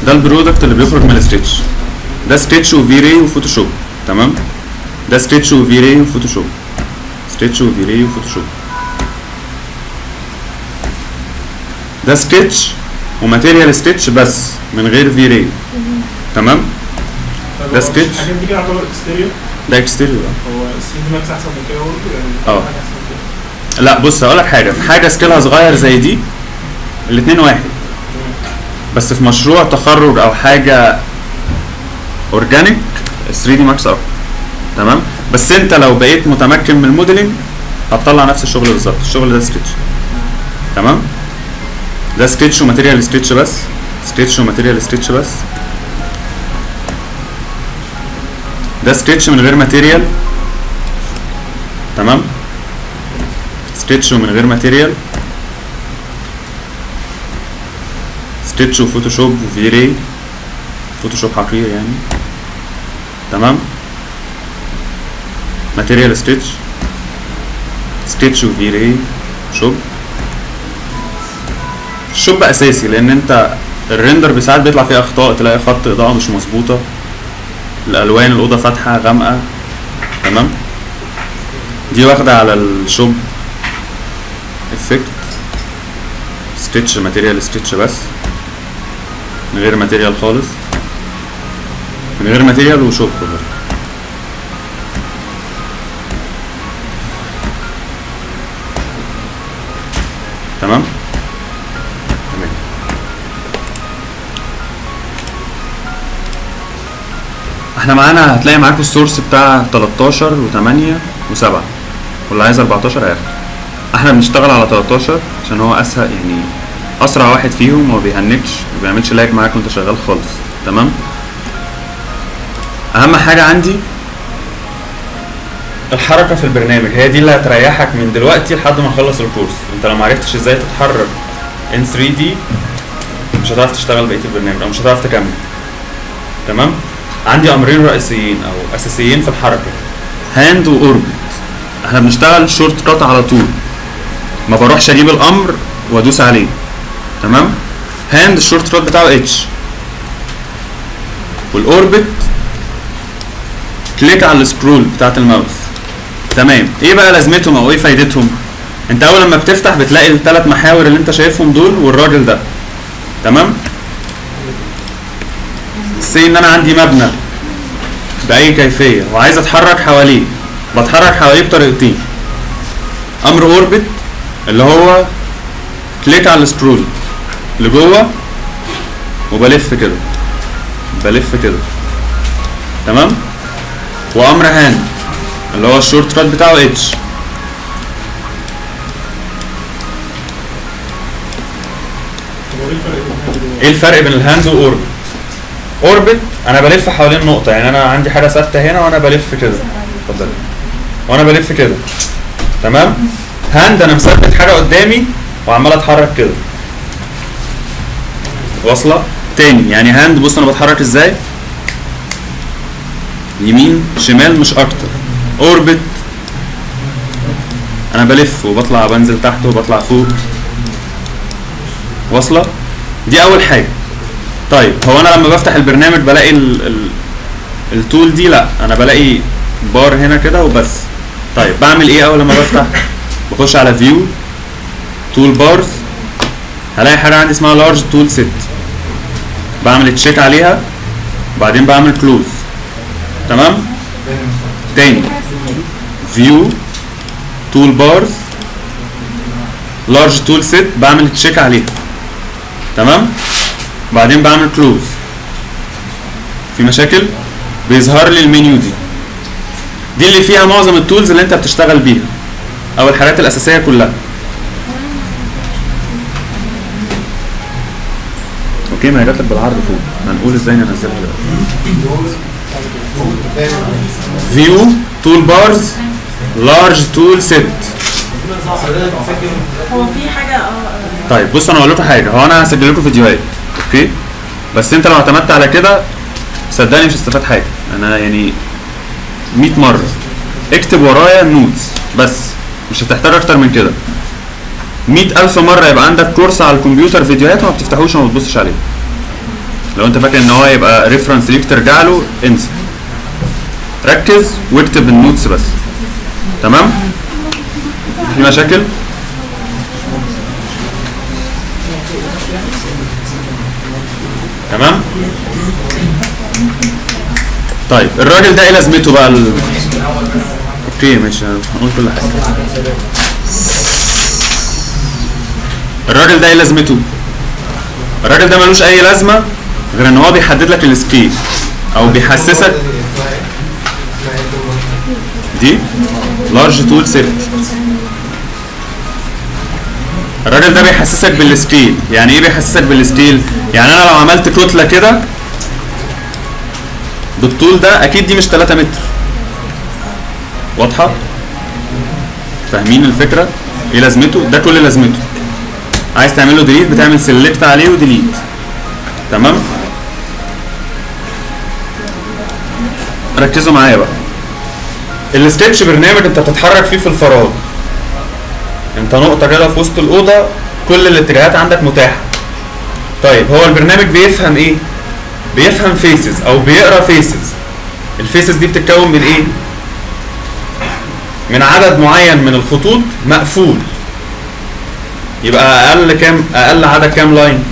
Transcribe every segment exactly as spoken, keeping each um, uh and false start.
ده البرودكت اللي بيخرج من السكتش. ده سكتش وفي راي وفوتوشوب. تمام. ده سكتش وفي راي وفوتوشوب. سكتش وفي راي وفوتوشوب. ده سكتش وماتيريال سكتش بس من غير في راي. تمام. ده سكتش. الحاجات دي كده يعتبر اكستيريور. ده اكستيريور. هو الثري دي ماكس احسن من كده برضه يعني. اه. لا بص هقول لك حاجه، في حاجه سكيلها صغير زي دي الاثنين واحد، بس في مشروع تخرج او حاجه اورجانيك ثري دي ماكس اكتر. تمام. بس انت لو بقيت متمكن من الموديلنج هتطلع نفس الشغل بالظبط. الشغل ده سكتش. تمام. ده سكتش وماتيريال سكتش بس. سكتش وماتيريال سكتش بس. ده سكتش من غير ماتيريال. تمام. سكتش ومن غير ماتيريال. سكتش وفوتوشوب وفي راي. فوتوشوب حقيقي يعني. تمام. ماتيريال سكتش. سكتش وفي راي. شوب. الشوب اساسي لان انت الريندر بساعات بيطلع فيه اخطاء، تلاقي خط اضاءه مش مظبوطه، الالوان الاوضه فاتحه غامقه. تمام. دي واخده على الشوب افكت. سكتش ماتيريال سكتش بس من غير ماتيريال خالص. من غير ماتيريال وشوب كله. تمام. تمام. احنا معانا هتلاقي معاكم السورس بتاع تلتاشر وتمانية وسبعة، واللي عايز اربعتاشر هياخده. احنا بنشتغل على تلتاشر عشان هو اسهل يعني اسرع واحد فيهم وما بيهنكش ما بيعملش لاج معاك وانت شغال خالص. تمام. اهم حاجه عندي الحركه في البرنامج، هي دي اللي هتريحك من دلوقتي لحد ما نخلص الكورس. انت لو ما عرفتش ازاي تتحرك ان ثري دي مش هتعرف تشتغل بقيه البرنامج او مش هتعرف تكمل. تمام. عندي امرين رئيسيين او اساسيين في الحركه، هاند واوربت. احنا بنشتغل شورت كات على طول، ما بروحش اجيب الامر وادوس عليه. تمام. هاند الشورت كات بتاعه اتش، والاوربت كليك على السكرول بتاعت الماوس. تمام. ايه بقى لازمتهم او ايه فايدتهم؟ انت اول لما بتفتح بتلاقي الثلاث محاور اللي انت شايفهم دول والراجل ده. تمام. سي ان انا عندي مبنى باي كيفيه وعايز اتحرك حواليه، بتحرك حواليه بطريقتين. امر اوربت اللي هو كليك على السكرول لجوه وبلف كده بلف كده. تمام. وامر هاند اللي هو الشورت كات بتاعه اتش. ايه الفرق بين الهاند واوربت؟ اوربت انا بلف حوالين نقطه، يعني انا عندي حاجه ثابته هنا وانا بلف كده. اتفضل. وانا بلف كده. تمام. هاند انا مثبت حاجه قدامي وعمال اتحرك كده. واصله؟ تاني يعني هاند بص انا بتحرك ازاي؟ يمين شمال مش اكتر. اوربت انا بلف وبطلع بنزل تحت وبطلع فوق. واصله؟ دي اول حاجه. طيب هو انا لما بفتح البرنامج بلاقي ال ال التول دي؟ لا، انا بلاقي بار هنا كده وبس. طيب بعمل ايه اول لما بفتح؟ بخش على فيو تول بارز، هلاقي حاجه عندي اسمها لارج تول سيت، بعمل تشيك عليها وبعدين بعمل كلوز. تمام. تاني فيو تول بارز لارج تول سيت، بعمل تشيك عليها. تمام. بعدين بعمل كلوز. في مشاكل؟ بيظهر لي المنيو دي دي اللي فيها معظم التولز اللي انت بتشتغل بيها او الحاجات الاساسيه كلها. اوكي. ما هي جات لك بالعرض فوق، هنقول ازاي ننزلها دلوقتي. فيو تول بارز لارج تول سيت. هو في حاجه اه طيب بص انا هقول لكم حاجه، هو انا هسجل لكم فيديوهات اوكي، بس انت لو اعتمدت على كده صدقني مش هتستفاد حاجه. انا يعني مية مره اكتب ورايا النوتس بس، مش هتحتاج اكتر من كده. مية الف مره يبقى عندك كورس على الكمبيوتر فيديوهات وما بتفتحوش وما بتبصش عليه. لو انت فاكر ان هو يبقى ريفرنس ليك ترجع له انسى، ركز واكتب النوتس بس. تمام؟ في مشاكل؟ تمام؟ طيب الراجل ده ايه لازمته بقى ال... اوكي ماشي هنقول كل حاجه. الراجل ده ايه لازمته؟ الراجل ده ملوش اي لازمه غير ان هو بيحدد لك السكيل او بيحسسك دي لارج تول سيت. الراجل ده بيحسسك بالسكيل. يعني ايه بيحسسك بالسكيل؟ يعني انا لو عملت كتله كده بالطول ده اكيد دي مش تلاتة متر. واضحه؟ فاهمين الفكره؟ ايه لازمته؟ ده كل لازمته. عايز تعمل له ديليت بتعمل سيلكت عليه وديليت. تمام؟ ركزوا معايا بقى. السكتش برنامج انت بتتحرك فيه في الفراغ. انت نقطه كده في وسط الاوضه، كل الاتجاهات عندك متاحه. طيب هو البرنامج بيفهم ايه؟ بيفهم فيسز او بيقرا فيسز. الفيسز دي بتتكون من ايه؟ من عدد معين من الخطوط مقفول. يبقى اقل كام؟ اقل عدد كام لاين؟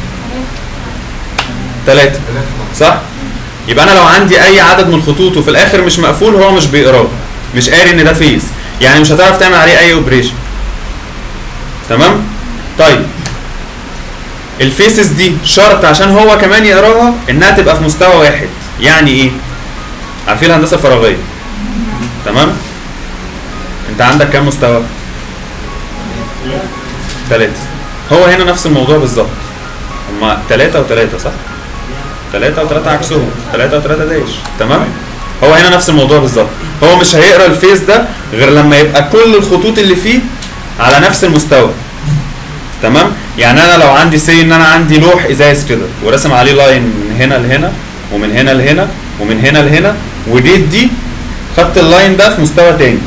ثلاثة. صح؟ يبقى انا لو عندي اي عدد من الخطوط وفي الاخر مش مقفول هو مش بيقراه، مش قاري ان ده فيس، يعني مش هتعرف تعمل عليه اي اوبريشن. تمام؟ طيب الفيسز دي شرط عشان هو كمان يقراها انها تبقى في مستوى واحد. يعني ايه؟ عارفين الهندسه الفراغيه؟ تمام؟ انت عندك كام مستوى؟ ثلاثة. هو هنا نفس الموضوع بالظبط. هما ثلاثة وثلاثة صح؟ ثلاثة وثلاثة عكسهم، ثلاثة وثلاثة دايش. تمام؟ هو هنا نفس الموضوع بالظبط. هو مش هيقرا الفيس ده غير لما يبقى كل الخطوط اللي فيه على نفس المستوى. تمام؟ يعني انا لو عندي سي ان انا عندي لوح ازاز كده ورسم عليه لاين من هنا لهنا ومن هنا لهنا ومن هنا لهنا، وديت دي خدت اللاين ده في مستوى تاني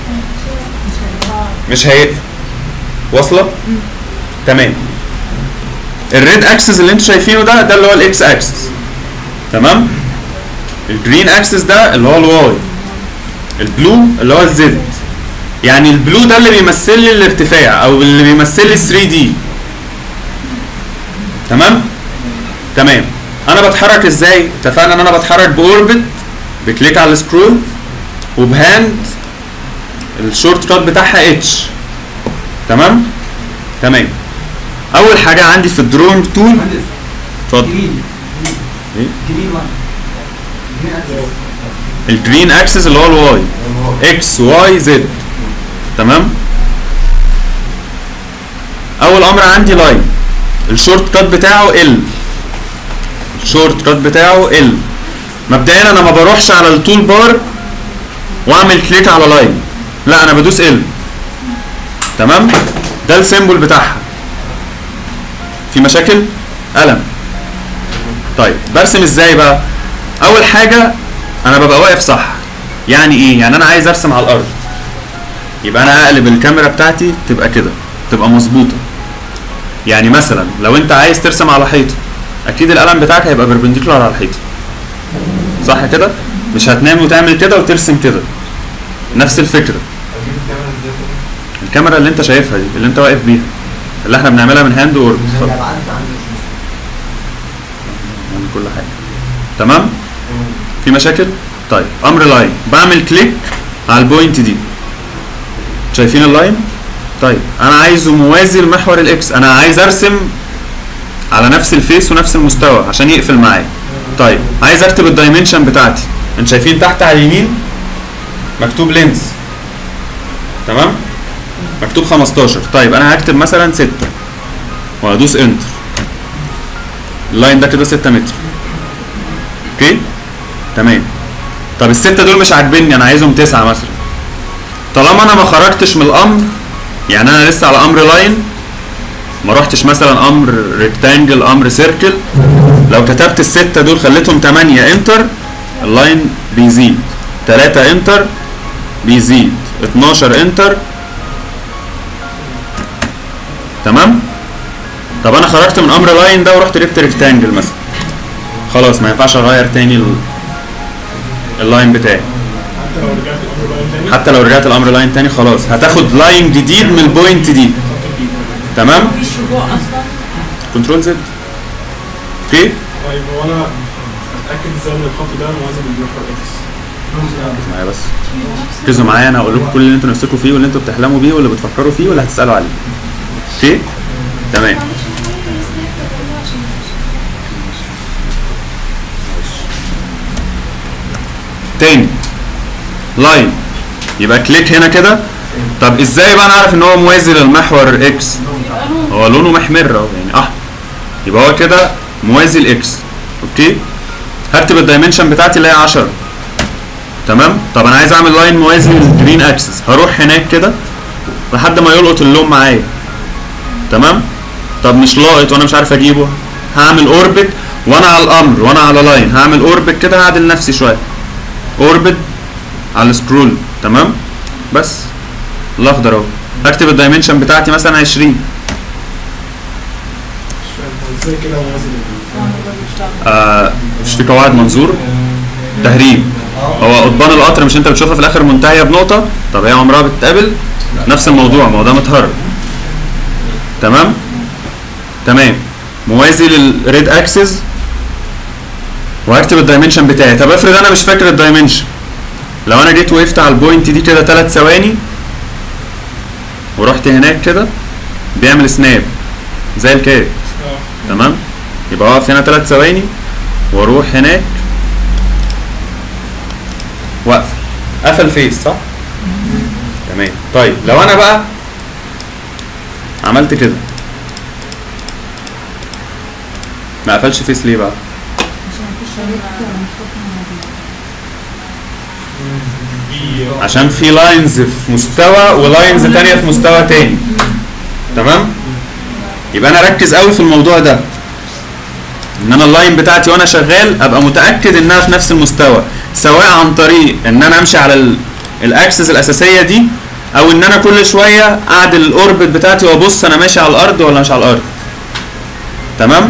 مش هيقفل. واصله؟ تمام. الريد اكسس اللي انتوا شايفينه ده ده اللي هو الاكس اكسس. تمام؟ الجرين اكسس ده اللي هو الواي. البلو اللي هو الزد. يعني البلو ده اللي بيمثل لي الارتفاع او اللي بيمثل لي ثري دي. تمام؟ تمام. انا بتحرك ازاي؟ اتفقنا ان انا بتحرك باوربت، بكليك على السكرول، وبهاند الشورت كات بتاعها اتش. تمام؟ تمام. اول حاجه عندي في الدرونج تول اتفضل. ايه؟ الجرين اكسس اللي هو الواي، اكس واي زد. تمام؟ اول امر عندي لاين، الشورت كات بتاعه ال. الشورت كات بتاعه ال. مبدئيا انا ما بروحش على التول بار واعمل كليك على لاين، لا انا بدوس ال. تمام؟ ده السيمبل بتاعها. في مشاكل؟ قلم. طيب برسم ازاي بقى؟ اول حاجه انا ببقى واقف صح. يعني ايه؟ يعني انا عايز ارسم على الارض، يبقى انا اقلب الكاميرا بتاعتي تبقى كده، تبقى مظبوطه. يعني مثلا لو انت عايز ترسم على حيطه اكيد القلم بتاعك هيبقى بيربنديكولار على الحيطه، صح كده؟ مش هتنام وتعمل كده وترسم كده. نفس الفكره. الكاميرا اللي انت شايفها دي اللي انت واقف بيها اللي احنا بنعملها من هاند وورد من كل حاجه. تمام؟ في مشاكل؟ طيب امر لاين، بعمل كليك على البوينت دي. شايفين اللاين؟ طيب انا عايزه موازي لمحور الاكس، انا عايز ارسم على نفس الفيس ونفس المستوى عشان يقفل معايا. طيب عايز اكتب الدايمنشن بتاعتي. انتوا شايفين تحت على اليمين مكتوب لينز. تمام؟ مكتوب خمستاشر. طيب انا هكتب مثلا ستة وهدوس انتر. اللاين ده كده ستة متر. اوكي؟ تمام. طب الستة دول مش عاجبني، انا عايزهم تسعة مثلا. طالما انا ما خرجتش من الامر، يعني انا لسه على امر لاين، ما رحتش مثلا امر ريكتانجل، امر سيركل، لو كتبت الستة دول خليتهم تمانية انتر، اللاين بيزيد. تلاتة انتر بيزيد. اتناشر انتر. تمام؟ طب انا خرجت من امر لاين ده ورحت جبت ريكتانجل مثلا. خلاص ما ينفعش اغير تاني ال- اللاين بتاعي. حتى لو رجعت الامر لاين تاني حتى لو رجعت الامر لاين تاني خلاص هتاخد لاين جديد من البوينت دي. خط جديد. تمام. مفيش رجوع اصلا. كنترول زد. اوكي. طيب هو انا اتاكد ازاي ان الخط ده موازي للمحور اكس؟ معايا بس ركزوا معايا، انا هقول لكم كل اللي انتوا نفسكم فيه واللي انتوا بتحلموا بيه واللي بتفكروا فيه واللي هتسالوا عليه. اوكي. تمام. تاني لاين يبقى كليك هنا كده. طب ازاي بقى نعرف ان هو موازي للمحور اكس؟ هو لونه محمر اهو يعني احمر، يبقى هو كده موازي لاكس. اوكي. هكتب الدايمنشن بتاعتي اللي هي عشرة. تمام. طب انا عايز اعمل لاين موازي للجرين اكسس، هروح هناك كده لحد ما يلقط اللون معايا. تمام. طب مش لاقط وانا مش عارف اجيبه، هعمل اوربت وانا على الامر وانا على لاين، هعمل اوربت كده هعدل نفسي شويه، اوربت على السكرول. تمام. بس الاخضر اهو هكتب الدايمنشن بتاعتي مثلا عشرين. مش فاهم هو ازاي كده موازي لل آه مش في قواعد منظور تهريب. هو قضبان القطر مش انت بتشوفها في الاخر منتهيه بنقطه؟ طب هي عمرها بتتقابل؟ نفس الموضوع، ما هو ده متهرب. تمام. تمام. موازي للريد اكسس وهكتب الدايمنشن بتاعي. طب افرض انا مش فاكر الدايمنشن، لو انا جيت وقفت على البوينت دي كده ثلاث ثواني ورحت هناك كده بيعمل سناب زي الكات. تمام. يبقى اقف هنا ثلاث ثواني واروح هناك واقفل. قفل فيس صح؟ تمام. طيب لو انا بقى عملت كده ما قفلش فيس ليه بقى؟ عشان في لاينز في مستوى ولاينز تانية في مستوى تاني. تمام. يبقى انا اركز قوي في الموضوع ده، ان انا اللاين بتاعتي وانا شغال ابقى متاكد انها في نفس المستوى، سواء عن طريق ان انا امشي على ال- الاكسس الاساسيه دي، او ان انا كل شويه اعدل الاوربت بتاعتي وابص انا ماشي على الارض ولا مش على الارض. تمام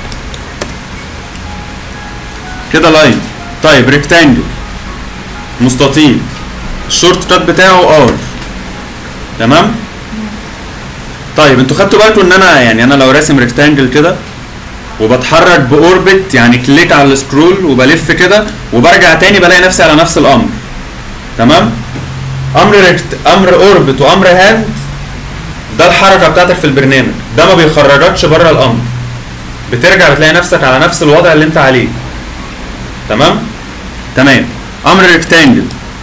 كده لاين. طيب ريكتانجل مستطيل الشورت كات بتاعه ار. تمام. طيب انتوا خدتوا بالكم ان انا يعني انا لو راسم ريكتانجل كده وبتحرك باوربت يعني كليك على السكرول وبلف كده وبرجع تاني بلاقي نفسي على نفس الامر. تمام. امر ريكت امر اوربت وامر هاند ده الحركه بتاعتك في البرنامج، ده ما بيخرجكش بره الامر، بترجع بتلاقي نفسك على نفس الوضع اللي انت عليه. تمام. تمام. امر ريكتانجل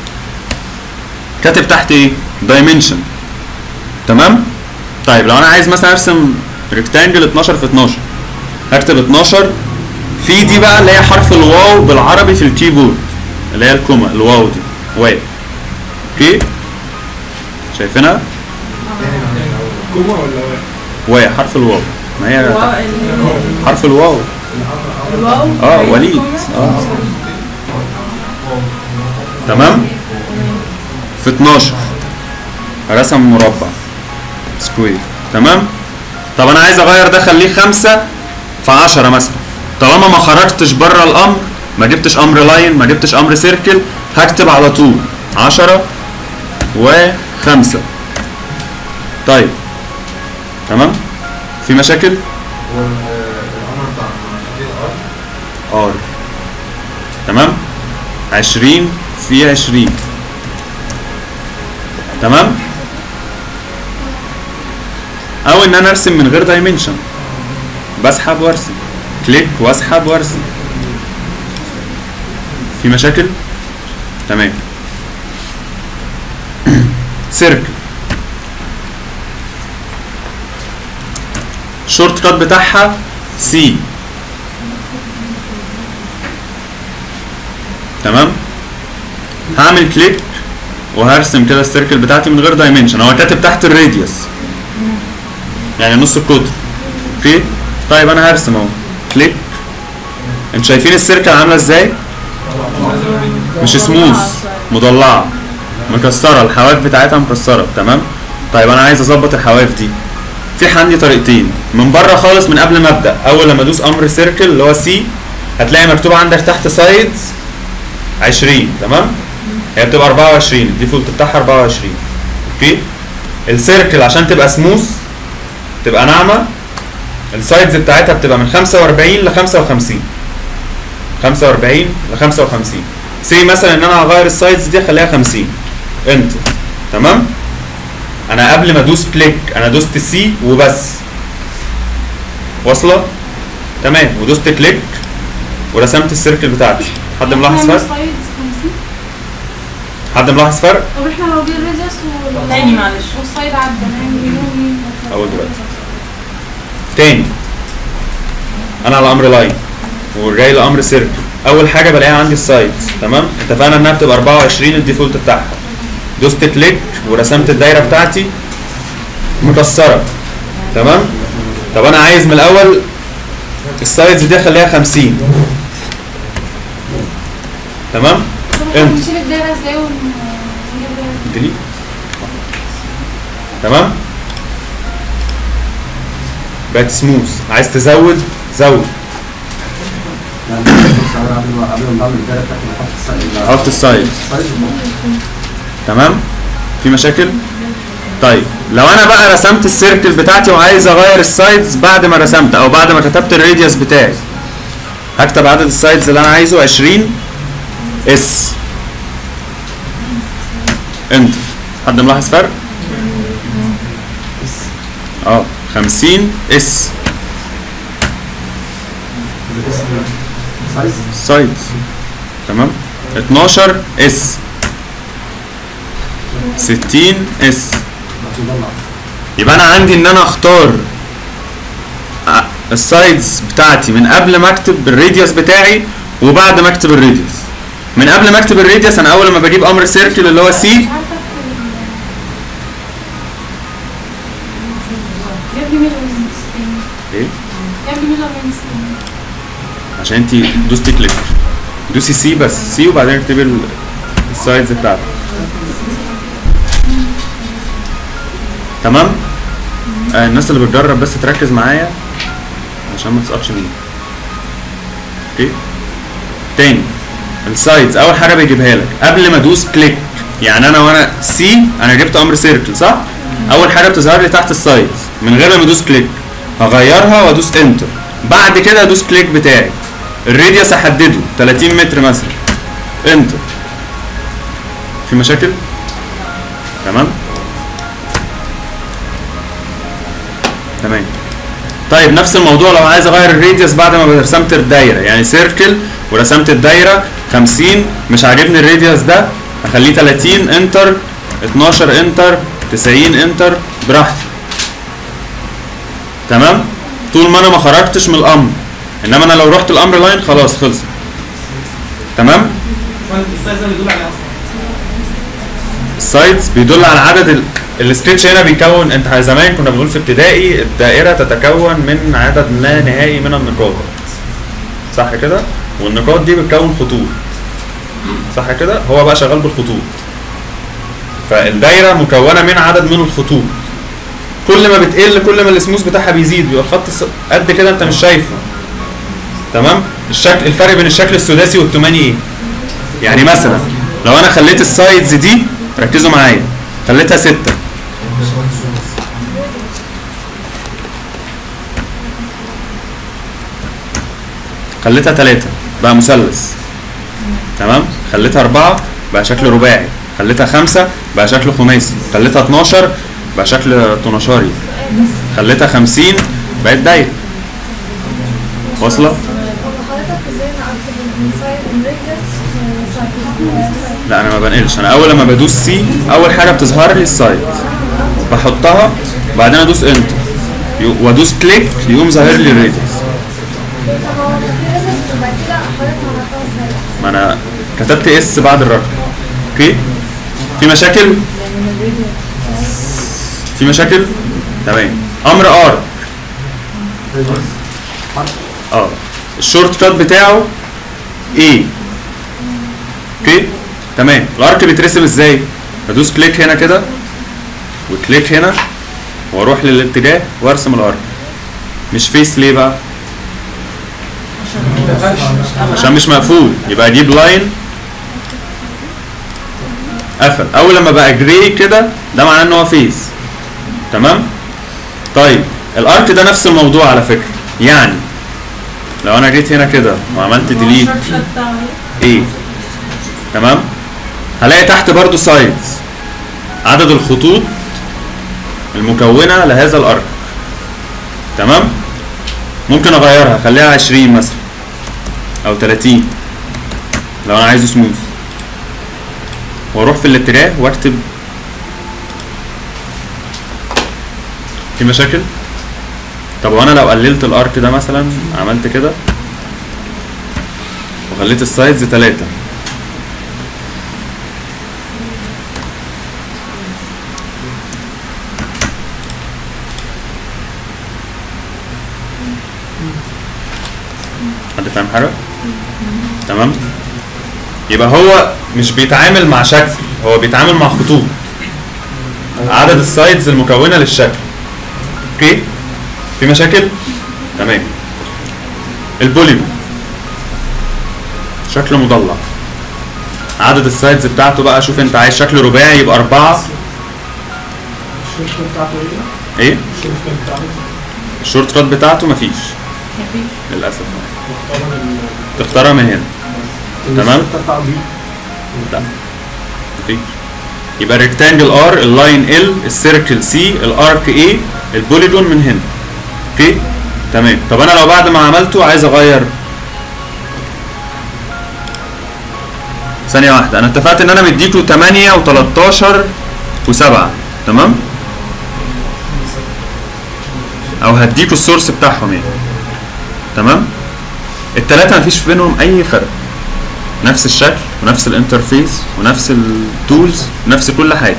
كاتب تحت ايه؟ دايمنشن. تمام. طيب لو انا عايز مثلا ارسم ريكتانجل اتناشر في اتناشر هكتب اتناشر في دي بقى اللي هي حرف الواو بالعربي في الكيبورد اللي هي الكوما، الواو دي واو. اوكي شايفينها؟ كوما ولا واحد؟ واو حرف الواو، ما هي الواو تحت. ال- حرف الواو. الواو اه وليد. اه تمام. في اتناشر رسم مربع سكوير. تمام. طب انا عايز اغير ده خليه خمسة في عشرة مثلا، طالما ما خرجتش بره الامر، ما جبتش امر لاين، ما جبتش امر سيركل، هكتب على طول عشرة وخمسة. طيب تمام. في مشاكل؟ والامر بتاع مفاتيح ار ار. تمام. عشرين في عشرين. تمام. او ان انا ارسم من غير دايمنشن، بسحب وارسم، كليك واسحب وارسم. في مشاكل؟ تمام. سيركل الشورت كات بتاعها سي. تمام. هعمل كليك وهرسم كده السيركل بتاعتي من غير دايمنشن، هو كاتب تحت الراديوس يعني نص القطر. اوكي. طيب انا هرسم اهو كليك. انتوا شايفين السيركل عامله ازاي؟ مش سموث، مضلعه مكسره، الحواف بتاعتها مكسره. تمام. طيب انا عايز اظبط الحواف دي، في عندي طريقتين. من بره خالص من قبل ما ابدا، اول لما ادوس امر سيركل اللي هو سي هتلاقي مكتوب عندك تحت سايدز عشرين، تمام؟ هي بتبقى أربعة وعشرين، الديفولت بتاعها أربعة وعشرين. اوكي؟ السيركل عشان تبقى سموث تبقى ناعمه السايدز بتاعتها بتبقى من خمسة وأربعين ل خمسة وخمسين. خمسة وأربعين ل خمسة وخمسين. سي مثلا ان انا هغير السايدز دي اخليها خمسين. انتر. تمام؟ انا قبل ما ادوس كليك انا دوست سي وبس. واصله؟ تمام، ودوست كليك ورسمت السيركل بتاعتي. حد ملاحظ فرق؟ حد ملاحظ فرق؟ طب احنا لو جه الريزس وال تاني معلش. والسايد عدى نعمل مين؟ اول دلوقتي. تاني انا على امر لاين وجاي لامر سيركل. اول حاجه بلاقيها عندي السايدز، تمام؟ اتفقنا انها بتبقى أربعة وعشرين الديفولت بتاعها. دوست كليك ورسمت الدايره بتاعتي مكسره، تمام؟ طب انا عايز من الاول السايدز دي اخليها خمسين، تمام؟ انت نشيل الدايره ازاي ونجيب ديليت، تمام؟ بقت سموث. عايز تزود زود. حط السايد. تمام؟ في مشاكل؟ طيب لو انا بقى رسمت السيركل بتاعتي وعايز اغير السايدز بعد ما رسمت او بعد ما كتبت الراديوس بتاعي، هكتب عدد السايدز اللي انا عايزه عشرين اس. انت حد ملاحظ فرق؟ اه خمسين اس سايدز، تمام؟ اتناشر اس، ستين اس. يبقى انا عندي ان انا اختار السايدز بتاعتي من قبل ما اكتب الراديوس بتاعي وبعد ما اكتب الراديوس. من قبل ما اكتب الراديوس انا اول ما بجيب امر سيركل اللي هو سي ايه؟ عشان انت دوستي كليك دوسي سي بس، سي وبعدين اكتبي السايدز بتاعتك. تمام؟ آه الناس اللي بتجرب بس تركز معايا عشان ما تسقطش مني. اوكي؟ تاني السايدز اول حاجه بيجيبها لك قبل ما ادوس كليك. يعني انا وانا سي انا جبت امر سيركل صح؟ اول حاجه بتظهر لي تحت السايدز من غير ما ادوس كليك، هغيرها وادوس انتر. بعد كده ادوس كليك بتاعي. الراديوس احدده تلاتين متر مثلا. انتر. في مشاكل؟ تمام؟ تمام. طيب نفس الموضوع لو عايز اغير الراديوس بعد ما رسمت الدايره، يعني سيركل ورسمت الدايره خمسين، مش عاجبني الراديوس ده هخليه تلاتين انتر، اتناشر انتر، تسعين انتر، براحتي. تمام؟ طول ما انا ما خرجتش من الامر. انما انا لو رحت الامر لاين خلاص خلصت. تمام؟ السايز ده بيدل على اصلا السايدز بيدل على عدد السكتش. هنا بيكون، انت زمان كنا بنقول في ابتدائي الدائره تتكون من عدد لا نهائي من النقاط، صح كده؟ والنقاط دي بتكون خطوط، صح كده؟ هو بقى شغال بالخطوط. فالدايره مكونه من عدد من الخطوط. كل ما بتقل كل ما السموث بتاعها بيزيد، بيبقى الخط قد كده انت مش شايفه. تمام؟ الشكل الفرق بين الشكل السداسي والثماني ايه؟ يعني مثلا لو انا خليت السايدز دي، ركزوا معايا، خليتها ستة خليتها تلاتة بقى مثلث. تمام؟ خليتها أربعة بقى شكل رباعي، خليتها خمسة بقى شكل خماسي، خليتها اتناشر بقى شكل طناشاري، خليتها خمسين بقت دايرة. واصلة؟ لا انا ما بنقلش. انا اول لما بدوس سي اول حاجه بتظهر لي السايد، بحطها وبعدين ادوس انتر وادوس كليك يقوم ظاهر لي الراديوس. ما انا كتبت اس بعد الرقم. اوكي؟ في مشاكل؟ في مشاكل؟ تمام. امر ار اه الشورت كات بتاعه ايه؟ اوكي؟ تمام. الارك بيترسم ازاي؟ بدوس كليك هنا كده وكليك هنا واروح للاتجاه وارسم الارك. مش فيس ليه بقى؟ عشان مش مقفول، يبقى اجيب لاين قفل. اول لما بقى جراي كده ده معناه ان هو فيس. تمام. طيب الارك ده نفس الموضوع على فكره، يعني لو انا جيت هنا كده وعملت ديليت ايه، تمام، هلاقي تحت برضو سايدز عدد الخطوط المكونه لهذا الارك. تمام. ممكن اغيرها اخليها عشرين مثلا او تلاتين لو انا عايزه سموث، واروح في الاتجاه واكتب. في مشاكل؟ طب وانا لو قللت الارك ده مثلا، عملت كده وخليت السايدز تلاتة، حد فاهم حاجة؟ تمام؟ يبقى هو مش بيتعامل مع شكل، هو بيتعامل مع خطوط، عدد السايدز المكونة للشكل. اوكي؟ في مشاكل؟ تمام. البوليجون شكل مضلع، عدد السايدز بتاعته بقى، شوف انت عايز شكل رباعي يبقى أربعة. الشورت بتاعته ايه؟ ايه؟ الشورت بتاعته الشورت كات بتاعته مفيش للأسف، تختارها من هنا. تمام؟ لا مفيش. يبقى الريكتانجل ار، اللاين ال، السيركل سي، الارك اي، البوليجون من هنا. اوكي؟ تمام. طب انا لو بعد ما عملته عايز اغير، ثانية واحدة، انا اتفقت ان انا مديكوا تمانية وتلاتاشر وسبعة، تمام؟ او هديكوا السورس بتاعهم يعني. تمام؟ التلاتة مفيش بينهم اي فرق، نفس الشكل ونفس الانترفيس ونفس التولز ونفس كل حاجة،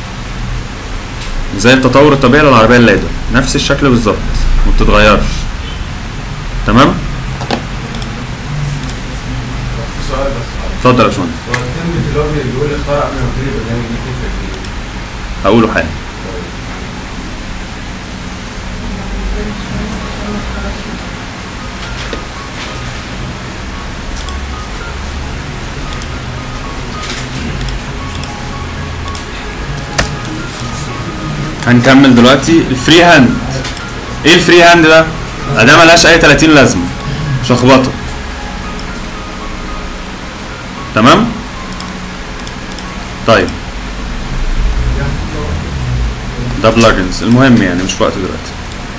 زي التطور الطبيعي للعربية اللادة، نفس الشكل بالظبط ما بتتغيرش. تمام؟ سؤال بس. اتفضل يا باشمهندس. هو الكلمة اللي هو بيقول اختار قبل ما تبتدي البرنامج دي تفرق في ايه؟ هقوله حاجة. هنكمل دلوقتي الفري هاند. ايه الفري هاند ده؟ ده ملهاش اي تلاتين لازمه، شخبطه. تمام؟ طيب ده بلجنز، المهم يعني مش وقت دلوقتي.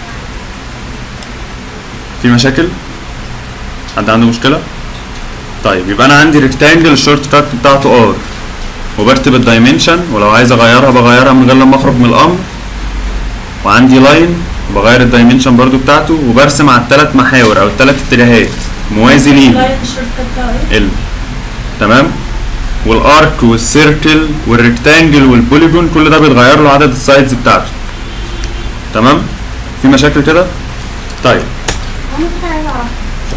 في مشاكل؟ حد عنده مشكله؟ طيب يبقى انا عندي ريكتانجل الشورت كات بتاعته ار، وبكتب الدايمنشن، ولو عايز اغيرها بغيرها من غير لما اخرج من الامر. وعندي لاين بغير الدايمنشن برضو بتاعته، وبرسم على الثلاث محاور او الثلاث اتجاهات موازي ليه. ال تمام. والارك والسيركل والريكتانجل والبوليجون كل ده بيتغير له عدد السايدز بتاعته. تمام؟ في مشاكل كده؟ طيب ممكن حاجة أعرف.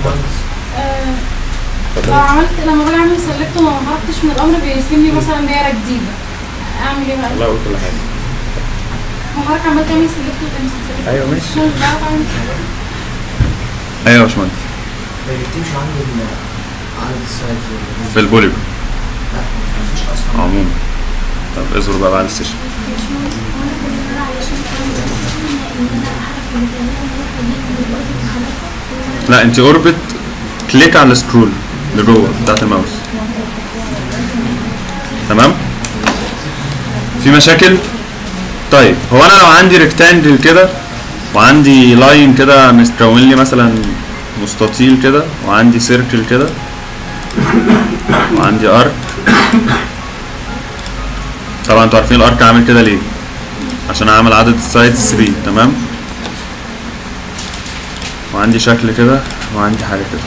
لو عملت لما باجي اعمل سيلكت وما خرجتش من الامر بيرسم لي مثلا دايره جديده، اعمل ايه بقى؟ الله يقول كل حاجه. ما حضرتك عمال تعمل سيلكت وتعمل سيلكت. ايوه ماشي. مش بعرف اعمل ايوه يا باشمهندس. ما بيكتبش عندي عدد السايدز في البوليجون لا مفيش اصلا عموما. طب اصبر بقى بعد السيشن. لا انت اوربت كليك على السكرول لجوه بتاعت الماوس. تمام؟ في مشاكل؟ طيب هو انا لو عندي ريكتانجل كده وعندي لاين كده متكون لي مثلا مستطيل كده، وعندي سيركل كده، وعندي ارك. طبعا انتوا عارفين الارك عامل كده ليه؟ عشان اعمل عدد السايدز تلاتة. تمام؟ وعندي شكل كده وعندي حاجه كده.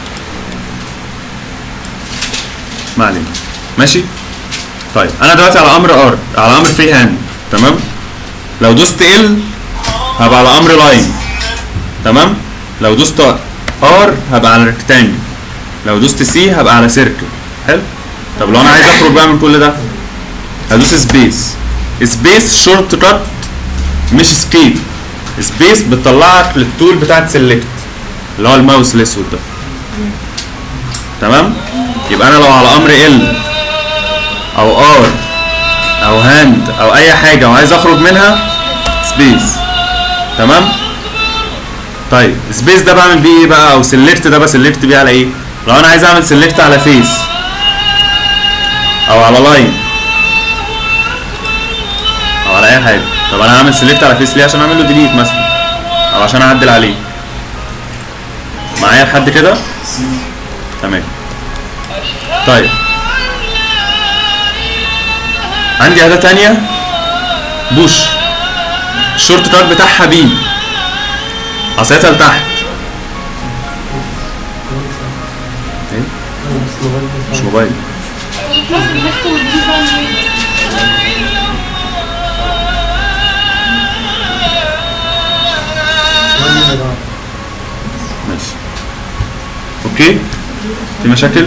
ما علينا. ماشي؟ طيب انا دلوقتي على امر ار، على امر فري هاند. تمام؟ لو دوست ال هبقى على امر لاين. تمام؟ لو دوست ار هبقى على ريكتانجل. لو دوست سي هبقى على سيركل. حلو؟ طب لو انا عايز اخرج بقى من كل ده هدوس سبيس. سبيس شورت كات مش سكيب. سبيس بتطلعك للتول بتاعت سيلكت اللي هو الماوس الاسود ده. تمام؟ يبقى انا لو على امر ال او ار او هاند او اي حاجه وعايز اخرج منها سبيس. تمام؟ طيب سبيس ده بعمل بيه ايه بقى؟ او سيلكت ده بسلكت بيه على ايه؟ لو انا عايز اعمل سيلكت على فيس او على لاين او على اي حاجه. طب انا هعمل سيلكت على فيس ليه؟ عشان اعمل له ديليت مثلا او عشان اعدل عليه. معايا لحد كده؟ تمام. طيب عندي اداه تانية بوش، الشورت كات بتاعها بي، عصايتها لتحت. ايه؟ مش موبايل. البلس سيلكت والديليت بقى منين؟ ماشي. اوكي؟ في مشاكل؟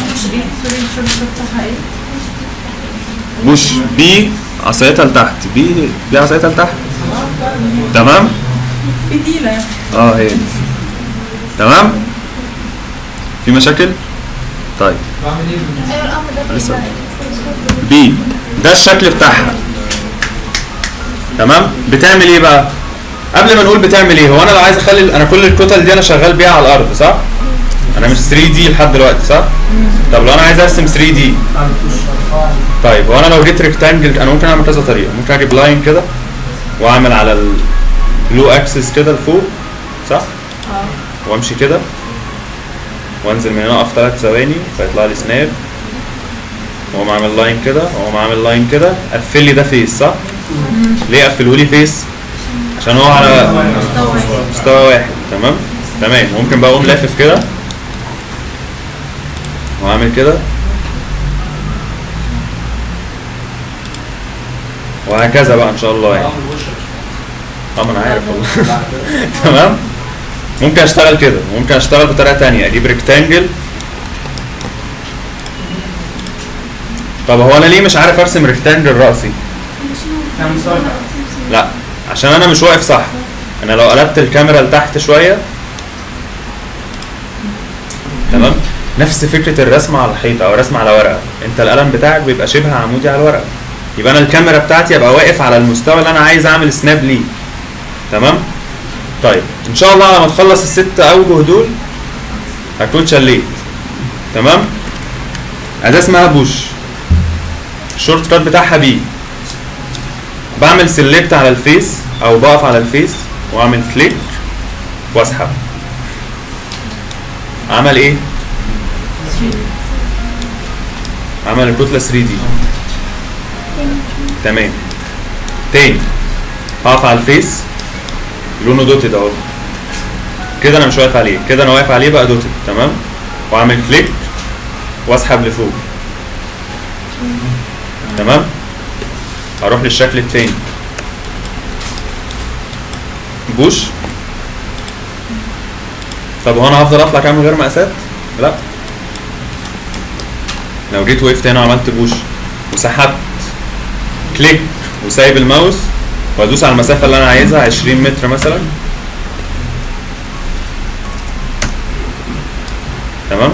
بوش بي عصايتها لتحت، بي بي عصايتها لتحت. تمام؟ تقيلة يعني. اه هي دي. تمام؟ في مشاكل؟ طيب بعمل ايه؟ ايوه الامر ده لسه. بي ده الشكل بتاعها. تمام؟ بتعمل ايه بقى؟ قبل ما نقول بتعمل ايه، هو انا لو عايز اخلي انا كل الكتل دي انا شغال بيها على الارض صح؟ انا مش ثري دي لحد دلوقتي صح؟ طب لو انا عايز ارسم ثري دي، بعمل بوش ارفع. طيب وانا لو جيت ريكتانجل انا ممكن اعمل كذا طريقه، ممكن اجيب لاين كده واعمل على البلو اكسس كده لفوق صح؟ اه وامشي كده وانزل من هنا اقف ثلاث ثواني فيطلع لي سناب، واقوم عامل لاين كده واقوم عامل لاين كده، قفل لي ده فيس صح؟ ليه قفله لي فيس؟ عشان هو على مستوى واحد. تمام؟ تمام. ممكن بقى اقوم لافف كده واعمل كده وهكذا بقى ان شاء الله يعني. اه ما انا عارف والله. تمام؟ ممكن اشتغل كده، ممكن اشتغل بطريقه ثانيه، اجيب ريكتانجل. طب هو انا ليه مش عارف ارسم ريكتانجل راسي؟ لا عشان انا مش واقف صح. انا لو قلبت الكاميرا لتحت شويه تمام، نفس فكره الرسم على الحيطه او رسم على ورقه، انت القلم بتاعك بيبقى شبه عمودي على الورقه، يبقى انا الكاميرا بتاعتي ابقى واقف على المستوى اللي انا عايز اعمل سناب ليه. تمام؟ طيب ان شاء الله لما تخلص الست اوجه دول هكون شليت. تمام؟ اداه اسمها بوش، الشورت كات بتاعها بي، بعمل سيلكت على الفيس او بقف على الفيس واعمل كليك واسحب. عمل ايه؟ عمل الكتله ثري دي. تمام. تاني هقف على الفيس لونه دوتد اهو كده، انا مش واقف عليه، كده انا واقف عليه بقى دوتد. تمام؟ واعمل كليك واسحب لفوق. تمام؟ اروح للشكل التاني بوش. طب هو انا هفضل اطلع كده من غير مقاسات؟ لا. لو جيت وقفت هنا وعملت بوش وسحبت كليك وسايب الماوس وادوس على المسافه اللي انا عايزها عشرين متر مثلا. تمام؟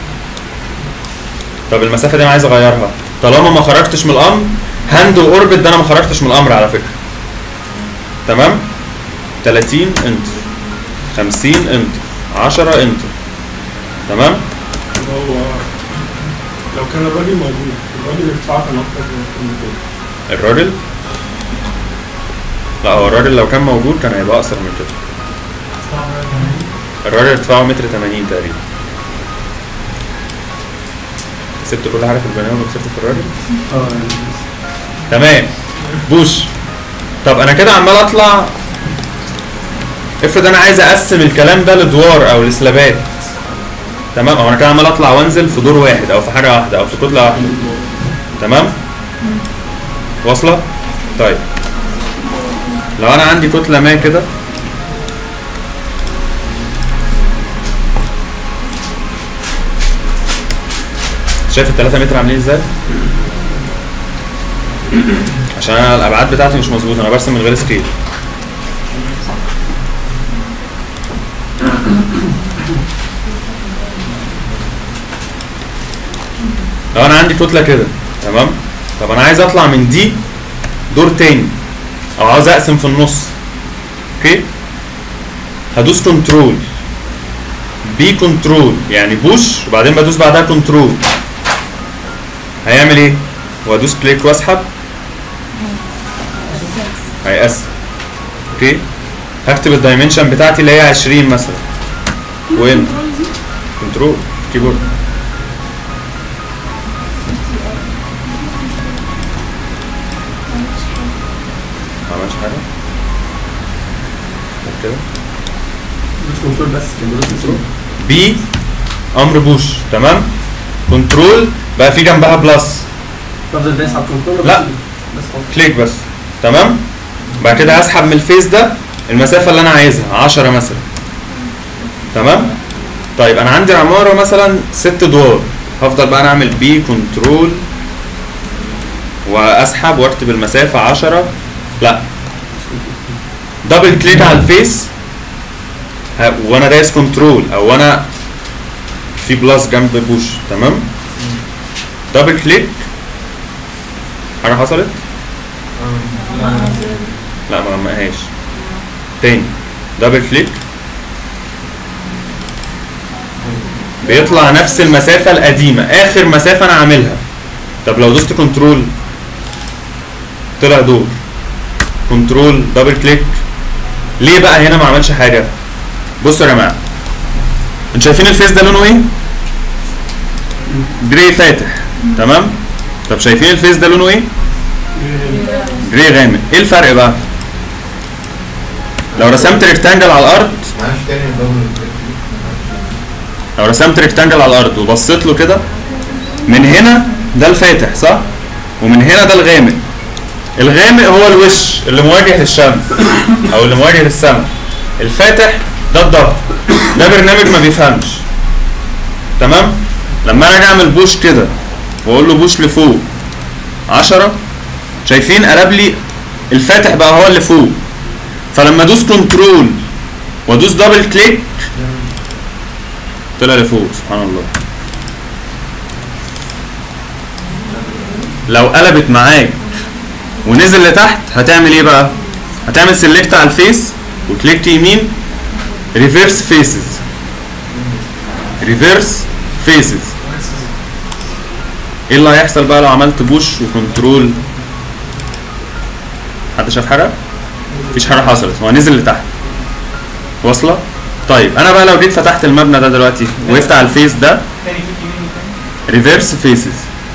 طب المسافه دي انا عايز اغيرها، طالما ما خرجتش من الامر هاند واوربت ده انا ما خرجتش من الامر على فكره. تمام؟ تلاتين انتر، خمسين انتر، عشرة انتر. تمام؟ هو لو كان الراجل موجود الراجل ارتفاعه كان اكتر من كده. الراجل؟ لا هو الراجل لو كان موجود كان هيبقى اقصر من كده. الراجل ارتفاعه متر تمانين تقريبا. سبت كل حاجه في البنيان وكسبت في الراجل؟ اه تمام. بوش. طب انا كده عمال اطلع، افرض انا عايز اقسم الكلام ده لادوار او لسلابات. تمام؟ او انا كده عمال اطلع وانزل في دور واحد او في حاجه واحده او في كتله واحده. تمام؟ واصله؟ طيب لو انا عندي كتله ما كده شايف التلاتة متر عاملين ازاي؟ عشان انا الابعاد بتاعتي مش مظبوطه، انا برسم من غير سكيل. لو انا عندي كتله كده تمام، طب انا عايز اطلع من دي دور تاني او عاوز اقسم في النص، اوكي هدوس كنترول بي كنترول يعني بوش وبعدين بدوس بعدها كنترول، هيعمل ايه؟ وادوس كليك واسحب هيقسم. اوكي هكتب الدايمنشن بتاعتي اللي هي عشرين مثلا وين كنترول كيبورد ما عملش حاجه كده. مش كنترول بس كنترول بي امر بوش تمام، كنترول بقى في جنبها بلس بفضل دايس على الكنترول لا. بس خلاص. كليك بس تمام. بعد كده هسحب من الفيس ده المسافه اللي انا عايزها عشرة مثلا تمام. طيب انا عندي عماره مثلا ست ادوار، هفضل بقى نعمل بي كنترول واسحب واكتب المسافه عشرة، لا دبل كليك على الفيس ه- وانا دايس كنترول او وانا في بلس جنب بوش تمام، دبل كليك حاجه حصلت؟ لا ما غمقهاش تاني، دبل كليك بيطلع نفس المسافة القديمة آخر مسافة أنا عاملها. طب لو دوست كنترول طلع دور كنترول دبل كليك، ليه بقى هنا ما عملش حاجة؟ بصوا يا جماعة انتوا شايفين الفيس ده لونه ايه؟ جراي فاتح تمام؟ طب شايفين الفيس ده لونه ايه؟ جراي غامق. ايه الفرق بقى؟ لو رسمت ريكتانجل على الارض معلش تاني الدبل لو رسمت ريكتانجل على الارض وبصيت له كده من هنا ده الفاتح صح؟ ومن هنا ده الغامق. الغامق هو الوش اللي مواجه للشمس او اللي مواجه للسماء، الفاتح ده الظهر. ده برنامج ما بيفهمش تمام. لما انا اجي اعمل بوش كده واقول له بوش لفوق عشرة، شايفين قلب لي الفاتح بقى هو اللي فوق، فلما ادوس كنترول وادوس دبل كليك طلع لفوق سبحان الله. لو قلبت معاك ونزل لتحت هتعمل ايه بقى؟ هتعمل سيلكت على الفيس وكليك يمين ريفيرس فيسز ريفيرس فيسز. ايه اللي هيحصل بقى لو عملت بوش وكنترول؟ حد شاف حاجه؟ مفيش حاجه حصلت، هو نزل لتحت واصله. طيب انا بقى لو جيت فتحت المبنى ده دلوقتي وقفت على الفيس ده تاني كليك يمين تاني. ريفيرس فيسز،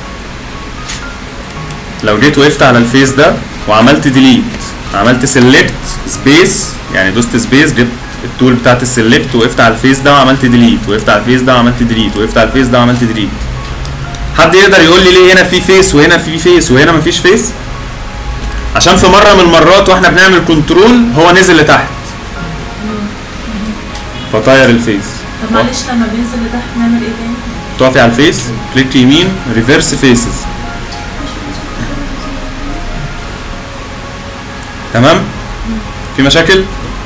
لو جيت وقفت على الفيس ده وعملت ديليت عملت سيلكت سبيس يعني دوست سبيس جبت التول بتاعت السيلكت وقفت على الفيس ده وعملت ديليت وقفت على الفيس ده وعملت ديليت وقفت على الفيس ده وعملت ديليت، حد يقدر يقول لي ليه هنا في فيس وهنا في فيس وهنا مفيش فيس؟ عشان في مره من المرات واحنا بنعمل كنترول هو نزل لتحت فطير الفيس. طب معلش لما بينزل لتحت نعمل ايه تاني؟ تقفي على الفيس كليك يمين ريفيرس فيسز تمام. في مشاكل؟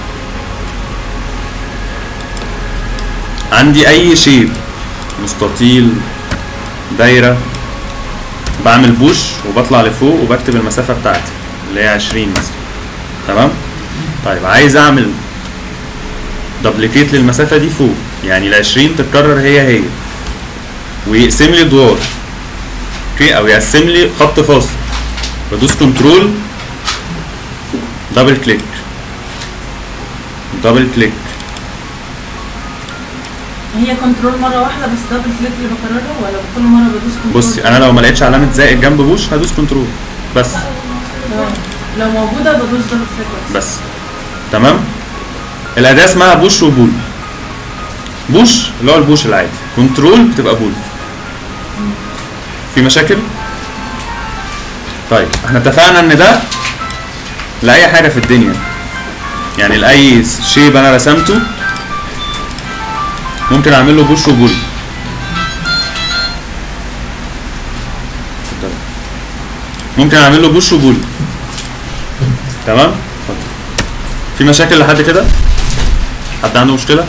عندي اي شيب مستطيل دايره بعمل بوش وبطلع لفوق وبكتب المسافه بتاعتي اللي هي عشرين مثلا تمام. طيب عايز اعمل دبليكيت للمسافه دي فوق يعني ال عشرين تتكرر هي هي ويقسم لي ادوار اوكي او يقسم لي خط فاصل، بدوس كنترول دبل كليك دبل كليك. هي كنترول مره واحده بس دبل كليك اللي بكررها ولا كل مره بدوس كنترول؟ بصي انا لو ما لقيتش علامه زائد جنب بوش هدوس كنترول بس تمام. لو موجوده بدوس دبل كليك بس. بس تمام. الاداه اسمها بوش وبول. بوش اللي هو البوش العادي، كنترول بتبقى بول. في مشاكل؟ طيب احنا اتفقنا ان ده لاي حاجه في الدنيا يعني لاي شيب انا رسمته ممكن اعمل له بوش وبول. ممكن اعمل له بوش وبول تمام. في مشاكل لحد كده؟ حد عنده مشكله؟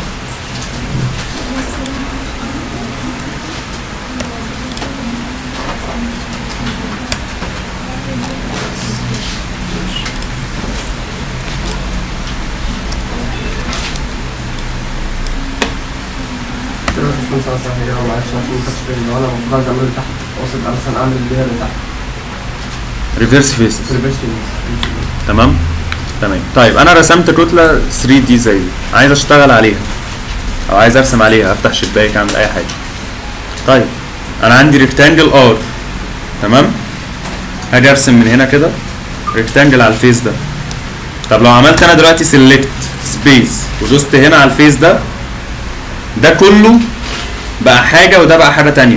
مثلا صح كده معلش عشان ما خدتش بالي لو انا المفروض عايز اعمله لتحت اقصد مثلا اعمل اللي هي لتحت ريفيرس فيسز ريفيرس تمام تمام. طيب انا رسمت كتله ثري دي زي دي، عايز اشتغل عليها او عايز ارسم عليها، افتح شباك، اعمل اي حاجه. طيب انا عندي ريكتانجل ار تمام، هاجي ارسم من هنا كده ريكتانجل على الفيس ده. طب لو عملت انا دلوقتي سيلكت سبيس ودوست هنا على الفيس ده، ده كله بقى حاجه وده بقى حاجه تانية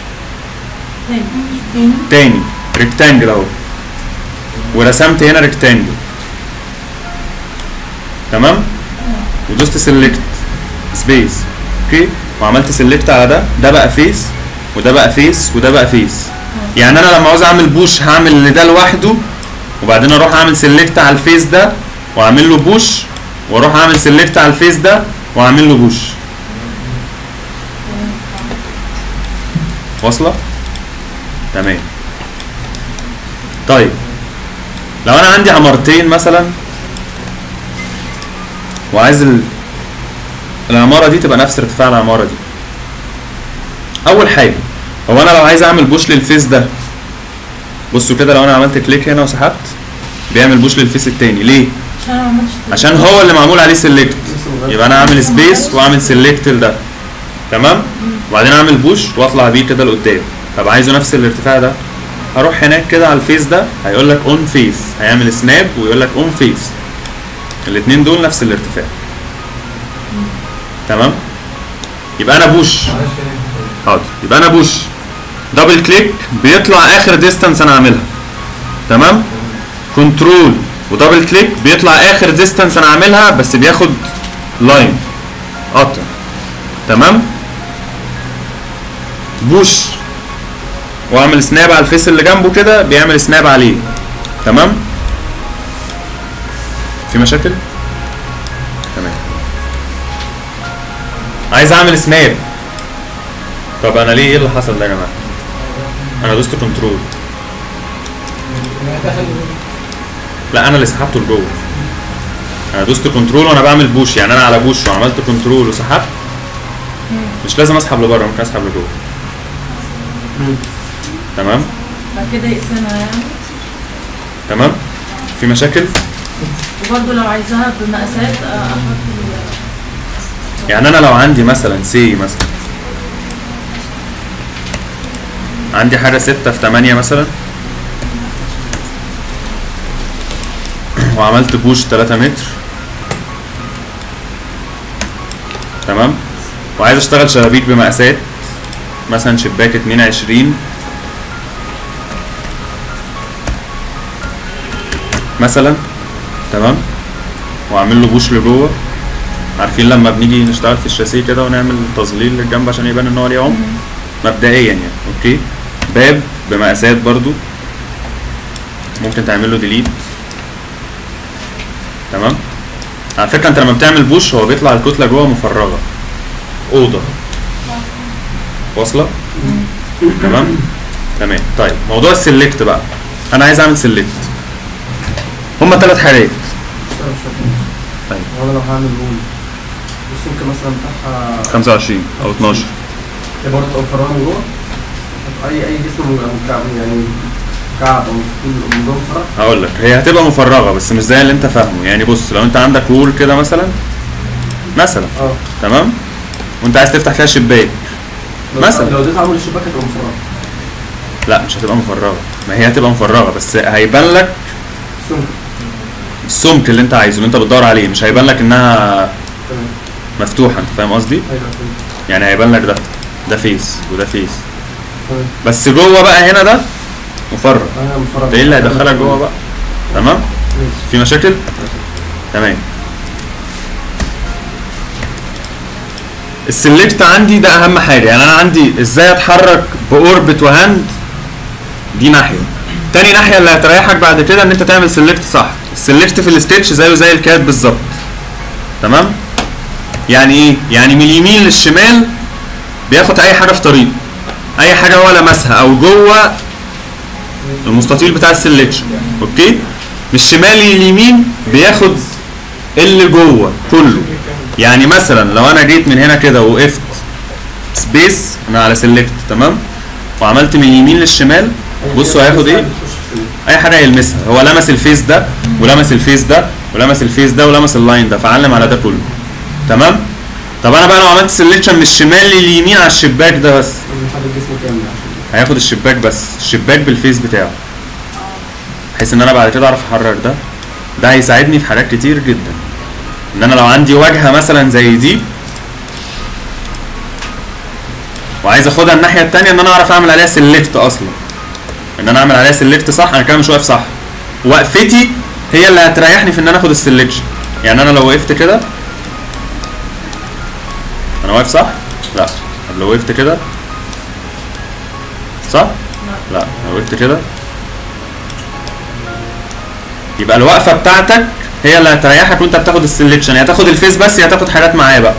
تاني تاني ريكتانجل اهو، ورسمت هنا ريكتانجل تمام، ودوست سيلكت سبيس اوكي، وعملت سيلكت على ده، ده بقى فيس وده بقى فيس وده بقى فيس. يعني انا لما عاوز اعمل بوش هعمل لده لوحده، وبعدين اروح اعمل سيلكت على الفيس ده واعمل له بوش، واروح اعمل سيلكت على الفيس ده واعمل له بوش. واصله؟ تمام. طيب لو انا عندي عمارتين مثلا وعايز ال... العماره دي تبقى نفس ارتفاع العماره دي، اول حاجه هو انا لو عايز اعمل بوش للفيس ده، بصوا كده لو انا عملت كليك هنا وسحبت بيعمل بوش للفيس التاني. ليه؟ عشان ما عملتش عشان هو اللي معمول عليه سيلكت، يبقى انا اعمل سبيس واعمل سيلكت لده تمام، وبعدين اعمل بوش واطلع بيه كده لقدام. طب عايزه نفس الارتفاع ده، هروح هناك كده على الفيس ده، هيقول لك اون فيس، هيعمل سناب ويقول لك اون فيس، الاثنين دول نفس الارتفاع تمام. يبقى انا بوش حاضر، يبقى انا بوش دبل كليك بيطلع اخر ديستانس انا عاملها تمام، كنترول ودبل كليك بيطلع اخر ديستانس انا عاملها بس بياخد لاين قطع تمام. بوش واعمل سناب على الفيس اللي جنبه كده بيعمل سناب عليه تمام. في مشاكل؟ تمام. عايز اعمل سناب، طب انا ليه ايه اللي حصل ده يا جماعه؟ انا دوست كنترول، لا انا اللي سحبته لجوه. انا دوست كنترول وانا بعمل بوش، يعني انا على بوش وعملت كنترول وسحبت، مش لازم اسحب لبره، ممكن اسحب لجوه تمام. بعد كده يقسمها يعني تمام. في مشاكل؟ وبرده لو عايزاها بمقاسات احط يعني انا لو عندي مثلا سي مثلا عندي حاجه ستة في تمانية مثلا وعملت بوش تلاتة متر تمام، وعايز اشتغل شبابيك بمقاسات مثلا شباك اتنين وعشرين مثلا تمام، واعمل له بوش لجوه. عارفين لما بنيجي نشتغل في الشاسيه كده ونعمل تظليل للجنب عشان يبان ان هو ليه عمق مبدئيا يعني اوكي. باب بمقاسات برضو ممكن تعمل له ديليت تمام. على فكره انت لما بتعمل بوش هو بيطلع الكتله جوه مفرغه اوضه واصله تمام تمام. طيب موضوع السلكت بقى، انا عايز اعمل سلكت، هما ثلاث حاجات. طيب وانا لو هعمل رول بص ممكن مثلا بتاعها خمسة وعشرين او اتناشر هي برضه مفرغه من جوه، اي اي جسم مكعب يعني مكعب او مستطيل من جوه مفرغ. هقول لك هي هتبقى مفرغه بس مش زي اللي انت فاهمه. يعني بص لو انت عندك وول كده مثلا مثلا اه تمام، وانت عايز تفتح فيها شباك مثلا، لو اديت عمود الشباك هتبقى مفرغه. لا مش هتبقى مفرغه، ما هي هتبقى مفرغه بس هيبان لك سمك السمك اللي انت عايزه اللي انت بتدور عليه، مش هيبان لك انها تمام. مفتوحه. انت فاهم قصدي؟ ايوه فهمت. يعني هيبان لك ده ده فيس وده فيس تمام. بس جوه بقى هنا ده مفرغ. انا مفرغ. ده ايه اللي هيدخلك جوه بقى؟ تمام؟ ماشي. في مشاكل؟ تمام. السلكت عندي ده اهم حاجه، يعني انا عندي ازاي اتحرك باوربت وهاند دي ناحيه، تاني ناحيه اللي هتريحك بعد كده ان انت تعمل سلكت صح. السلكت في السكتش زيه زي الكات بالظبط تمام. يعني ايه؟ يعني من اليمين للشمال بياخد اي حاجه في طريقه، اي حاجه هو لمسها او جوه المستطيل بتاع السلكشن اوكي. من الشمال لليمين بياخد اللي جوه كله. يعني مثلا لو انا جيت من هنا كده وقفت سبيس انا على سيلكت تمام، وعملت من اليمين للشمال، بصوا هياخد ايه؟ اي حاجه يلمسها. هو لمس الفيس ده ولمس الفيس ده ولمس الفيس ده ولمس اللاين ده، فعلم على ده كله تمام. طب انا بقى لو عملت سيلكشن من الشمال لليمين على الشباك ده بس، هياخد الشباك بس، الشباك بالفيس بتاعه، بحيث ان انا بعد كده اعرف احرر ده. ده هيساعدني في حاجات كتير جدا، ان انا لو عندي واجهه مثلا زي دي وعايز اخدها الناحيه الثانيه، ان انا اعرف اعمل عليها سيلكت اصلا، ان انا اعمل عليها سيلكت صح. انا كده مش واقف صح، وقفتي هي اللي هتريحني في ان انا اخد السيلكشن. يعني انا لو وقفت كده انا واقف صح؟ لا. طب لو وقفت كده صح؟ لا. لو وقفت كده يبقى الوقفه بتاعتك هي اللي هتريحك وانت بتاخد السيلكشن، يا تاخد الفيس بس يا تاخد حاجات معاه بقى.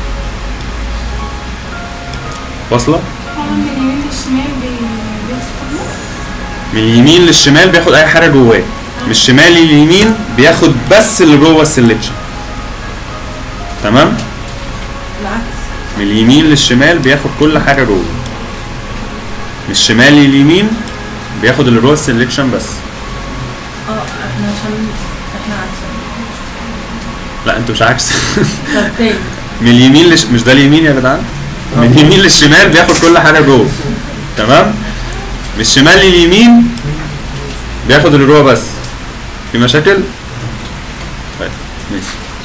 واصله؟ من اليمين للشمال بياخد من اليمين للشمال بياخد اي حاجه جواه، من الشمال لليمين بياخد بس اللي جوه السيلكشن تمام؟ العكس. من اليمين للشمال بياخد كل حاجه جوه، من الشمال لليمين بياخد اللي جوه السيلكشن بس. اه احنا عشان احنا عكسنا. لا انتوا مش عكس. طب تاني. من اليمين لش... مش ده اليمين يا جدعان؟ من اليمين للشمال بياخد كل حاجه جوه تمام؟ من الشمال لليمين بياخد اللي جوه بس. في مشاكل؟ طيب ماشي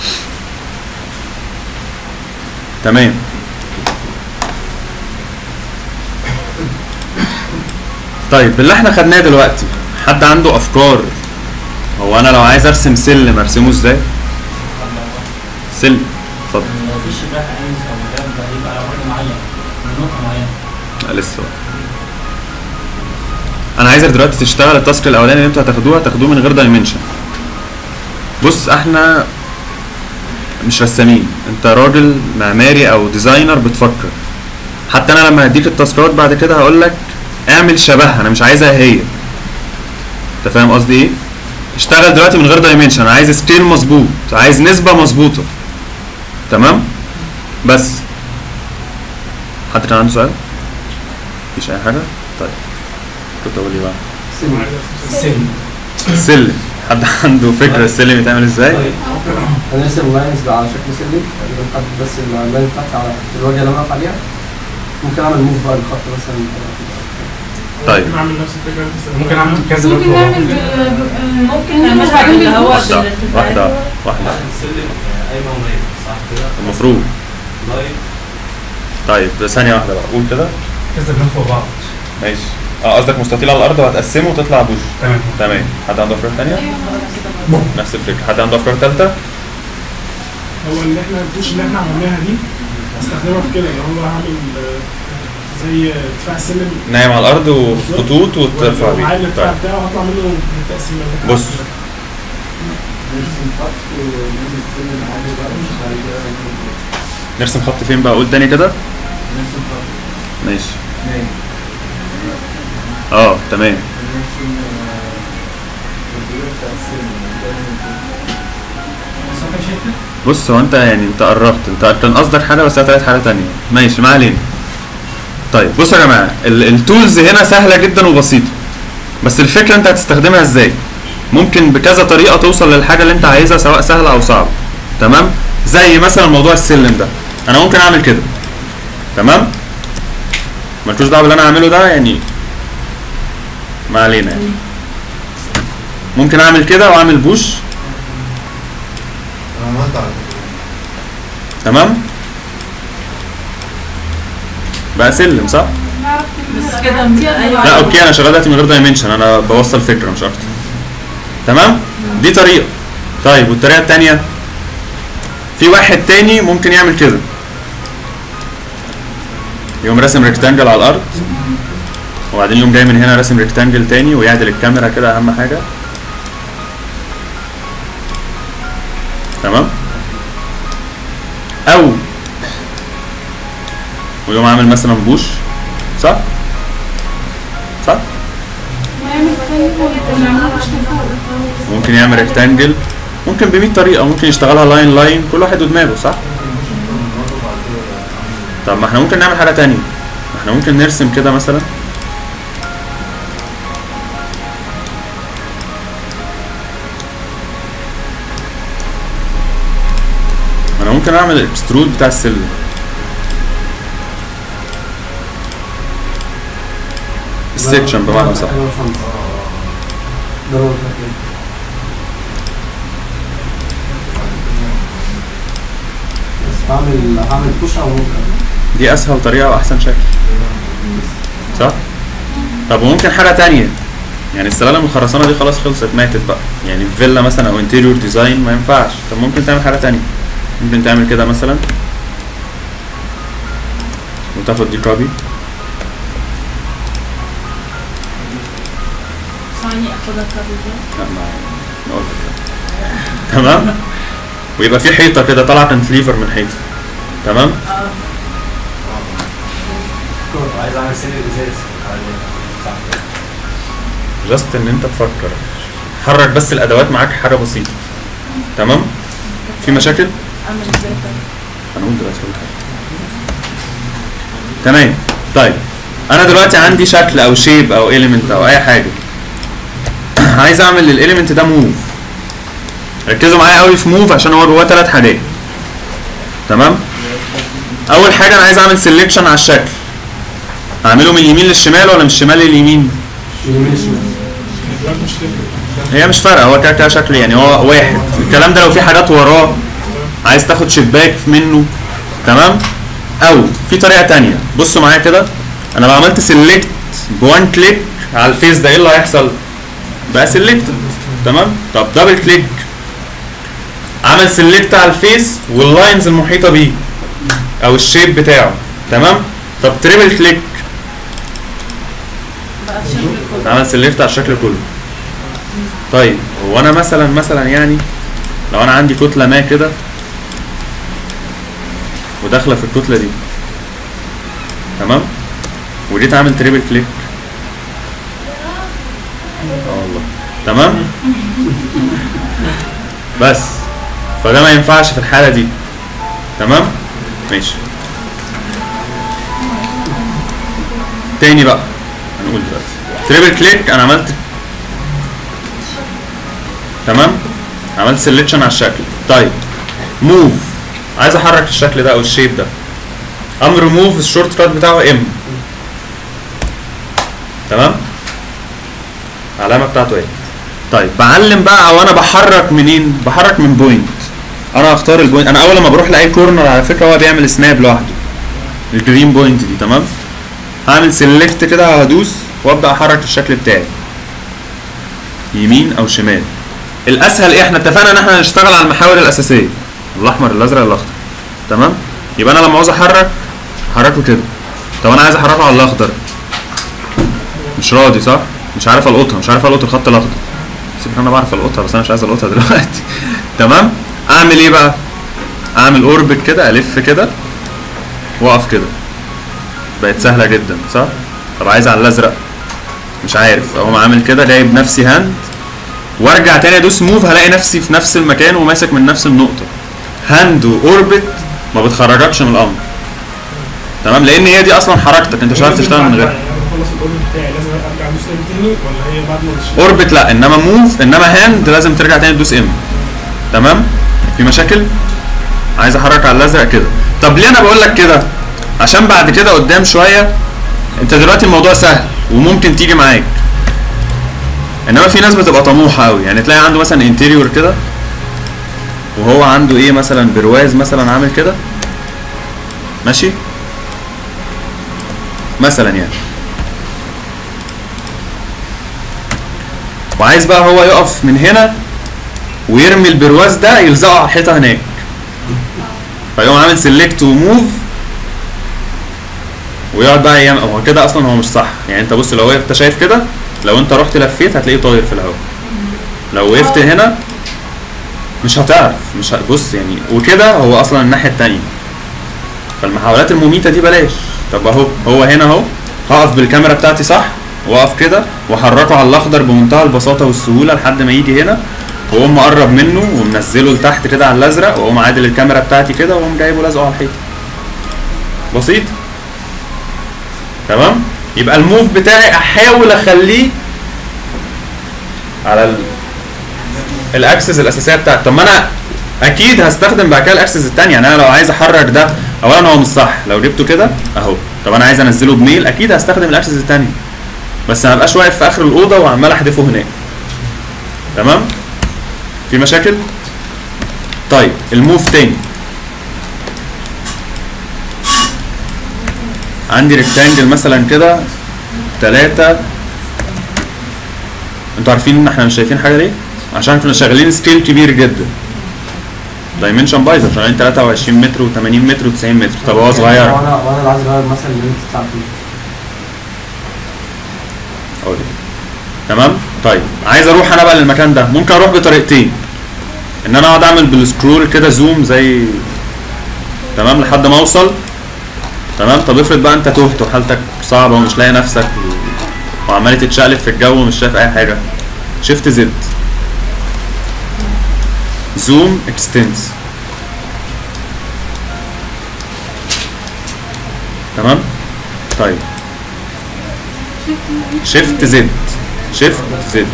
تمام. طيب اللي احنا خدناه دلوقتي، حد عنده افكار؟ هو انا لو عايز ارسم سلم ارسمه ازاي؟ سلم اتفضل. لو في شباك عايز او مكان ده يبقى على وجه معين من نقطه معينه. لسه بقى. انا عايزك دلوقتي تشتغل التاسك الاولاني اللي انتوا هتاخدوه هتاخدوه من غير دايمنشن. بص احنا مش رسامين، انت راجل معماري او ديزاينر بتفكر. حتى انا لما هديك التاسكات بعد كده هقول لك اعمل شبهها، انا مش عايزها هي. انت فاهم قصدي ايه؟ اشتغل دلوقتي من غير دايمنشن، انا عايز سكيل مظبوط، عايز نسبه مظبوطه تمام؟ بس حد كان عنده سؤال؟ مفيش اي حاجه؟ طيب كنت اقول ايه بقى؟ سلم. السلم. حد عنده فكره السلم يتعمل ازاي؟ انا راسم لاينز على شكل سلم تقريبا، حد بس اللاين بتاعتي على الواجهه اللي انا واقف عليها. ممكن اعمل موف بقى الخط مثلا. طيب. ممكن اعمل نفس الفكره اللي ممكن اعمل كذا ممكن نعمل ممكن نعملها اللي هو واحده واحده واحده السلم ايمن ونايم صح كده؟ المفروض. لايف طيب ثانيه واحده بقى، قول كده. كذا بلون فوق بعض. ماشي. اه قصدك مستطيل على الارض وهتقسمه وتطلع بوش. تمام. تمام. حد عنده افكار ثانيه؟ ايوه نفس الفكره. حد عنده افكار ثالثه؟ هو اللي احنا البوش اللي احنا عملناها دي استخدمها في كده، اللي هو هعمل آه، زي ارتفاع السلم نايم على الارض وخطوط وترفع ومعاه بيه. الارتفاع طيب بتاعه هطلع منه تقسيمه. بص نرسم خط فين بقى؟ قول تاني كده. ماشي. اه تمام. بص هو انت يعني انت قربت، انت كان قصدك حاجه بس هي طلعت حاجه تانيه. ماشي ما علينا. طيب بصوا يا جماعه، التولز هنا سهله جدا وبسيطه، بس الفكره انت هتستخدمها ازاي. ممكن بكذا طريقه توصل للحاجه اللي انت عايزها سواء سهله او صعبه تمام. زي مثلا موضوع السلم ده، انا ممكن اعمل كده تمام، مالكوش دعوه باللي انا هعمله ده يعني، ما علينا يعني. ممكن اعمل كده واعمل بوش تمام، بقى سلم صح؟ بس كده ايوه. لا اوكي انا شغال دلوقتي من غير دايمنشن، انا بوصل فكره مش اكتر تمام. دي طريقه. طيب والطريقه الثانيه، في واحد تاني ممكن يعمل كده، يقوم راسم ريكتانجل على الارض وبعدين يقوم جاي من هنا راسم ريكتانجل تاني ويعدل الكاميرا كده، اهم حاجه تمام. او ويقوم عامل مثلا بوش صح؟ صح؟ ممكن يعمل ريكتانجل، ممكن ب مية طريقه، ممكن يشتغلها لاين لاين كل واحد ودماغه صح؟ طب ما احنا ممكن نعمل حاجه تانية، احنا ممكن نرسم كده مثلا. انا ممكن اعمل الاكسترود بتاع السلم. السكشن بمعنى صح. بس هعمل هعمل بوش او ممكن دي اسهل طريقه واحسن شكل صح. طب وممكن حاجه تانية، يعني السلالم الخرسانه دي خلاص خلصت ماتت بقى، يعني فيلا مثلا او انتيريور ديزاين ما ينفعش. طب ممكن تعمل حاجه تانية، ممكن تعمل كده مثلا وتاخد دي كوبي. ثاني اخدها كابي لا ما ما قلت كده. تمام. ويبقى في حيطه كده طالعه كانتليفر من حيطه. تمام. اه عايز اعمل سن ازاز صح. جاست ان انت تفكر، حرك بس الادوات معاك حاجه بسيطه. تمام. في مشاكل؟ اعمل ازاي طيب؟ هنقول دلوقتي كل حاجه. تمام. طيب انا دلوقتي عندي شكل او شيب او اليمنت او اي حاجه، عايز اعمل للاليمنت ده موف. ركزوا معايا قوي في موف عشان هو جواه ثلاث حاجات. تمام. اول حاجه انا عايز اعمل سيلكشن على الشكل، اعمله من اليمين للشمال ولا من الشمال لليمين؟ دلوقتي مش تفرق. هي مش فارقه، هو كده كده شكل يعني هو واحد. الكلام ده لو في حاجات وراه عايز تاخد شباك منه. تمام. او في طريقه تانية، بصوا معايا كده، انا لو عملت سيلكت بوان كليك على الفيس ده ايه اللي هيحصل؟ بقى سيلكتد. تمام. طب دبل كليك عمل سيلكت على الفيس واللاينز المحيطه بيه او الشيب بتاعه. تمام. طب تريبل كليك بقى الشكل كله. عمل سيلكت على الشكل كله. طيب هو انا مثلا مثلا يعني لو انا عندي كتله ما كده وداخله في الكتله دي، تمام، وجيت اعمل تريبل كليك، اه والله تمام، بس فده ما ينفعش في الحاله دي. تمام. ماشي. تاني بقى هنقول دلوقتي تريبل كليك، انا عملت تمام، عملت سيلكشن على الشكل. طيب موف، عايز احرك الشكل ده او الشيب ده، امر موف الشورت كات بتاعه ام. تمام. العلامه بتاعته ايه؟ طيب بعلم بقى او انا بحرك منين؟ بحرك من بوينت. انا هختار البوينت. انا اول ما بروح لاي كورنر على فكره هو بيعمل سناب لوحده، الجرين بوينت دي. تمام. هعمل سيلكت كده، هدوس وابدا احرك الشكل بتاعي يمين او شمال. الاسهل ايه؟ احنا اتفقنا ان احنا هنشتغل على المحاور الاساسيه، الاحمر الازرق الاخضر. تمام. يبقى انا لما عاوز احرك احركه كده. طب انا عايز احركه على الاخضر، مش راضي صح؟ مش عارف القطها، مش عارف القط الخط الاخضر. سيبك انا بعرف القطها بس انا مش عايز القطها دلوقتي. تمام. اعمل ايه بقى؟ اعمل اوربت كده، الف كده واقف كده. بقت سهله جدا صح؟ طب عايز على الازرق، مش عارف، اقوم عامل كده جايب نفسي هاند وارجع تاني ادوس موف، هلاقي نفسي في نفس المكان وماسك من نفس النقطه. هاند واوربت ما بتخرجكش من الامر. تمام. لان هي دي اصلا حركتك، انت مش عارف تشتغل من غيرها. يعني انا بخلص الاوربت بتاعي لازم ارجع ادوس ام تاني ولا هي بعد ما ادوس؟ اوربت لا، انما موف انما هاند لازم ترجع تاني تدوس ام. تمام. في مشاكل؟ عايز احرك على الازرق كده. طب ليه انا بقول لك كده؟ عشان بعد كده قدام شويه انت دلوقتي الموضوع سهل وممكن تيجي معاك، انما في ناس بتبقى طموحه قوي، يعني تلاقي عنده مثلا انتيريور كده وهو عنده ايه مثلا برواز مثلا عامل كده ماشي مثلا يعني، وعايز بقى هو يقف من هنا ويرمي البرواز ده يلزقه على الحيطه هناك، فيقوم عامل سيلكت وموف ويقعد بقى يعمل. هو كده اصلا هو مش صح، يعني انت بص لو انت شايف كده، لو انت رحت لفيت هتلاقيه طاير في الهواء، لو وقفت هنا مش هتعرف، مش هتبص يعني، وكده هو اصلا الناحيه الثانيه. فالمحاولات المميته دي بلاش. طب اهو هو هنا اهو، هقف بالكاميرا بتاعتي صح واقف كده واحركه على الاخضر بمنتهى البساطه والسهوله لحد ما يجي هنا، واقوم مقرب منه ومنزله لتحت كده على الازرق، واقوم عادل الكاميرا بتاعتي كده واقوم جايبه لازقه على الحيطه. بسيط. تمام؟ يبقى الموف بتاعي احاول اخليه على ال... الاكسس الاساسيه بتاعتي. طب ما انا اكيد هستخدم بعد كده الاكسس الثانيه، يعني انا لو عايز احرك ده اولا هو مش صح لو جبته كده اهو. طب انا عايز انزله بميل اكيد هستخدم الاكسس الثانيه، بس ما ابقاش واقف في اخر الاوضه وعمال احذفه هناك. تمام؟ في مشاكل؟ طيب الموف تاني، عندي ريكتانجل مثلا كده تلاتة. انتوا عارفين ان احنا مش شايفين حاجه ليه؟ عشان كنا شغالين سكيل كبير جدا. دايمنشن بايظه، شغالين تلاتة وعشرين متر وتمانين متر وتسعين متر. طب هو صغير. وانا وانا اللي عايز اغير مثلا اللينس بتاعتي. اقول تمام؟ طيب عايز اروح انا بقى للمكان ده، ممكن اروح بطريقتين. ان انا اقعد اعمل بالسكرول كده زوم زي تمام لحد ما اوصل. تمام؟ طب افرض بقى انت تهت وحالتك صعبه ومش لاقي نفسك وعمال تتشقلب في الجو ومش شايف اي حاجه. شيفت زد زوم اكستنس. تمام؟ طيب شيفت زد شيفت زد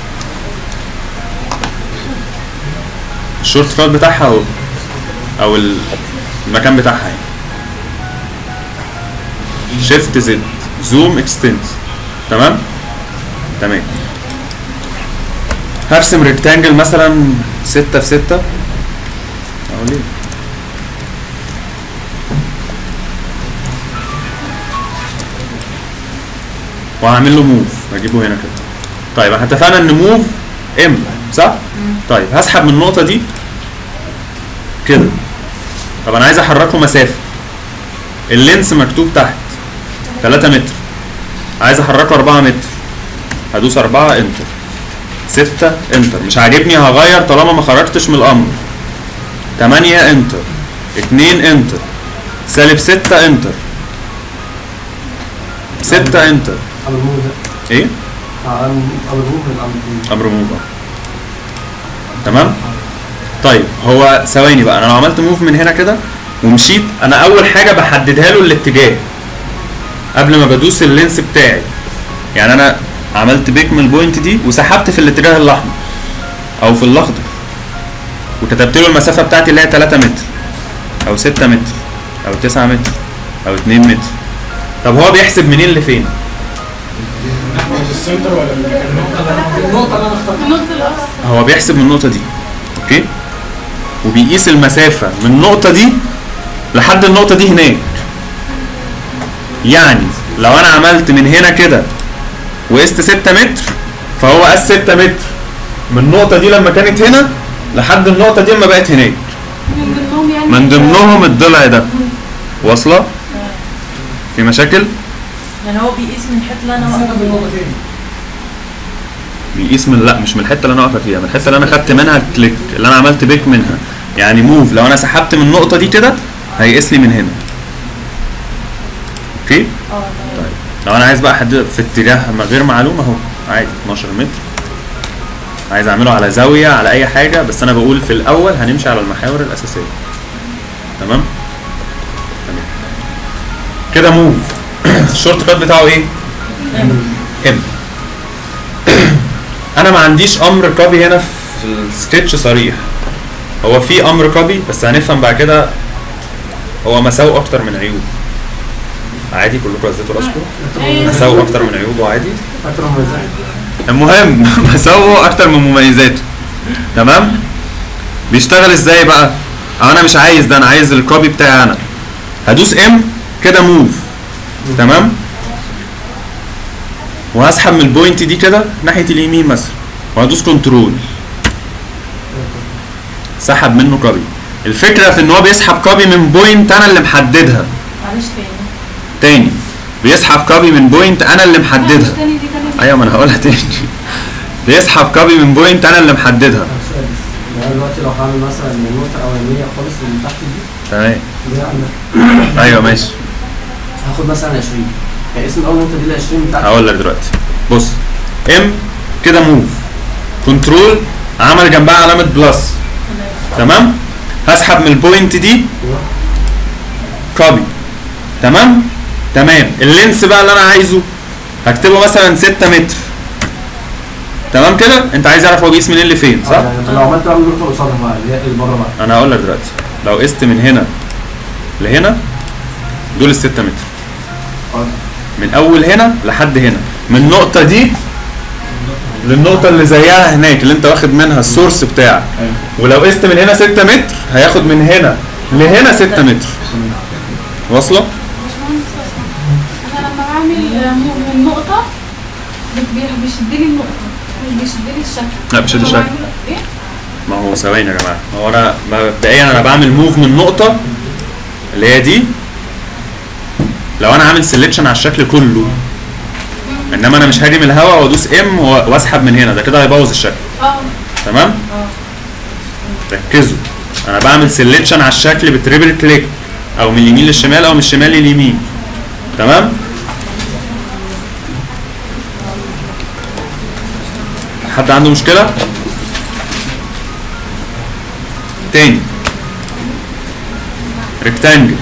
الشورت كات بتاعها اهو، او المكان بتاعها يعني. شيفت زد زوم اكستنس. تمام؟ تمام. هرسم ريكتانجل مثلا ستة في ستة. اقول ايه؟ وهعمل له موف، هجيبه هنا كده. طيب احنا اتفقنا ان موف ام صح؟ طيب هسحب من النقطة دي كده. طب انا عايز احركه مسافة. اللينس مكتوب تحت تلاتة متر، عايز احركه أربعة متر. هدوس أربعة انتر، ستة انتر. مش عاجبني هغير طالما ما خرجتش من الامر. تمانية انتر، اتنين انتر، سالب ستة انتر، ستة انتر. امر موف ده ايه؟ امر موف الامر امر موف. تمام؟ طيب هو ثواني بقى، انا لو عملت موف من هنا كده ومشيت، انا اول حاجه بحددها له الاتجاه قبل ما بدوس اللينس بتاعي. يعني انا عملت بيك من البوينت دي وسحبت في الاتجاه الاحمر او في الاخضر، وكتبت له المسافه بتاعتي اللي هي تلاتة متر او ستة متر او تسعة متر او اتنين متر. طب هو بيحسب منين لفين؟ السنتر ولا النقطه؟ النقطة اللي انا اخترتها. النقطة الأقصى. هو بيحسب من النقطه دي، اوكي؟ وبيقيس المسافه من النقطه دي لحد النقطه دي هناك. يعني لو انا عملت من هنا كده وقست ستة متر، فهو قاس ستة متر من النقطه دي لما كانت هنا لحد النقطه دي لما بقت هناك. من ضمنهم يعني من ضمنهم الضلع ده. واصله؟ في مشاكل؟ يعني هو بيقيس من الحته اللي انا هسحب واقفه النقطة فيها. تاني. بيقيس من لا مش من الحته اللي انا واقفه فيها، من الحته اللي انا خدت منها الكليك، اللي انا عملت بيك منها. يعني موف لو انا سحبت من النقطه دي كده هيقيس لي من هنا. اوكي؟ اه تمام. طيب لو انا عايز بقى احدد في اتجاه ما غير معلوم اهو عادي اتناشر متر. عايز اعمله على زاويه على اي حاجه، بس انا بقول في الاول هنمشي على المحاور الاساسيه. تمام؟ تمام. كده موف. الشورت كات بتاعه ايه؟ ام. انا ما عنديش امر كوبي هنا في السكتش صريح. هو في امر كوبي بس هنفهم بعد كده هو مساوئ اكتر من عيوب. عادي كلكم عزيتوا راسكم. مساوئ اكتر من عيوبه عادي. اكتر مميزات. المهم مساوئه اكتر من مميزاته. تمام؟ بيشتغل ازاي بقى؟ أو انا مش عايز ده، انا عايز الكوبي بتاعي انا. هدوس ام كده موف. تمام؟ وهسحب من البوينت دي كده ناحيه اليمين مثلا، وهدوس كنترول. سحب منه كوبي. الفكره في ان هو بيسحب كوبي من بوينت انا اللي محددها. معلش تاني. تاني بيسحب كوبي من بوينت انا اللي محددها. تاني دي تاني. ايوه ما انا هقولها تاني. بيسحب كوبي من بوينت انا اللي محددها. طب سؤال بس. يعني دلوقتي لو هعمل مثلا من النقطة الأولانية خالص اللي تحت دي تمام. دي عندك ايوه ماشي. هاخد مثلا عشرين. يعني اسم أول نقطة دي ال عشرين بتاعتي. هقول لك دلوقتي. بص ام كده موف، كنترول عمل جنبها علامه بلس. تمام؟ هسحب من البوينت دي كوبي تمام تمام. اللينس بقى اللي انا عايزه هكتبه مثلا ستة متر. تمام كده. انت عايز اعرف هو بيقيس منين لفين صح؟ يعني لو عملت بقى نقطه قصادها بقى اللي هي اللي بره بقى. انا هقول لك دلوقتي لو قست من هنا لهنا دول الستة متر. اه من اول هنا لحد هنا، من النقطه دي للنقطه اللي زيها هناك اللي انت واخد منها السورس بتاعك. ولو قست من هنا ستة متر هياخد من هنا لهنا ستة متر. واصله؟ باشمهندس أصلاً، انا لما بعمل موف من نقطه بي- بيشد لي النقطه مش بيشد لي الشكل. لا بيشد هو الشكل. بعمل- ايه؟ ما هو ثواني يا جماعه، هو انا مبدئيا انا بعمل موف من نقطه اللي هي دي لو انا عامل سيلكشن على الشكل كله، انما انا مش هاجي من الهواء وادوس ام واسحب من هنا، ده كده هيبوظ الشكل. اه تمام؟ اه ركزوا، انا بعمل سيلكشن على الشكل بتريبل كليك او من اليمين للشمال او من الشمال لليمين. تمام؟ حد عنده مشكله؟ تاني ريكتانجل.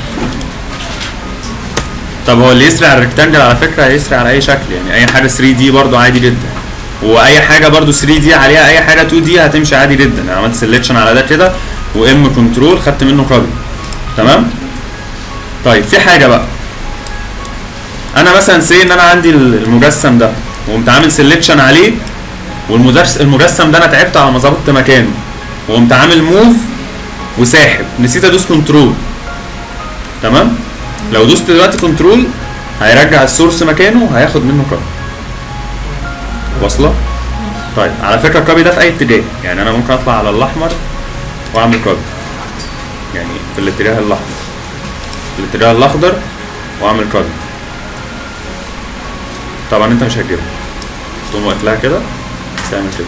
طب هو اللي يسرع الريكتانجل على فكره هيسرع على اي شكل، يعني اي حاجه ثري دي برضو عادي جدا، واي حاجه برضو ثري دي عليها اي حاجه تو دي هتمشي عادي جدا. انا عملت سيلكشن على ده كده وام كنترول خدت منه كوبي. تمام؟ طيب في حاجه بقى، انا مثلا سي ان انا عندي المجسم ده وقمت عامل سيلكشن عليه، والمدرس المجسم ده انا تعبت على ما ظبطت مكانه وقمت عامل موف وساحب، نسيت ادوس كنترول. تمام؟ لو دوست دلوقتي كنترول هيرجع السورس مكانه هياخد منه كوبي. واصله؟ طيب على فكره الكوبي ده في اي اتجاه، يعني انا ممكن اطلع على الاحمر واعمل كوبي، يعني في الاتجاه الاحمر في الاتجاه الاخضر واعمل كوبي. طبعا انت مش هتجيبها، تقوم واقف لها كده تعمل كده.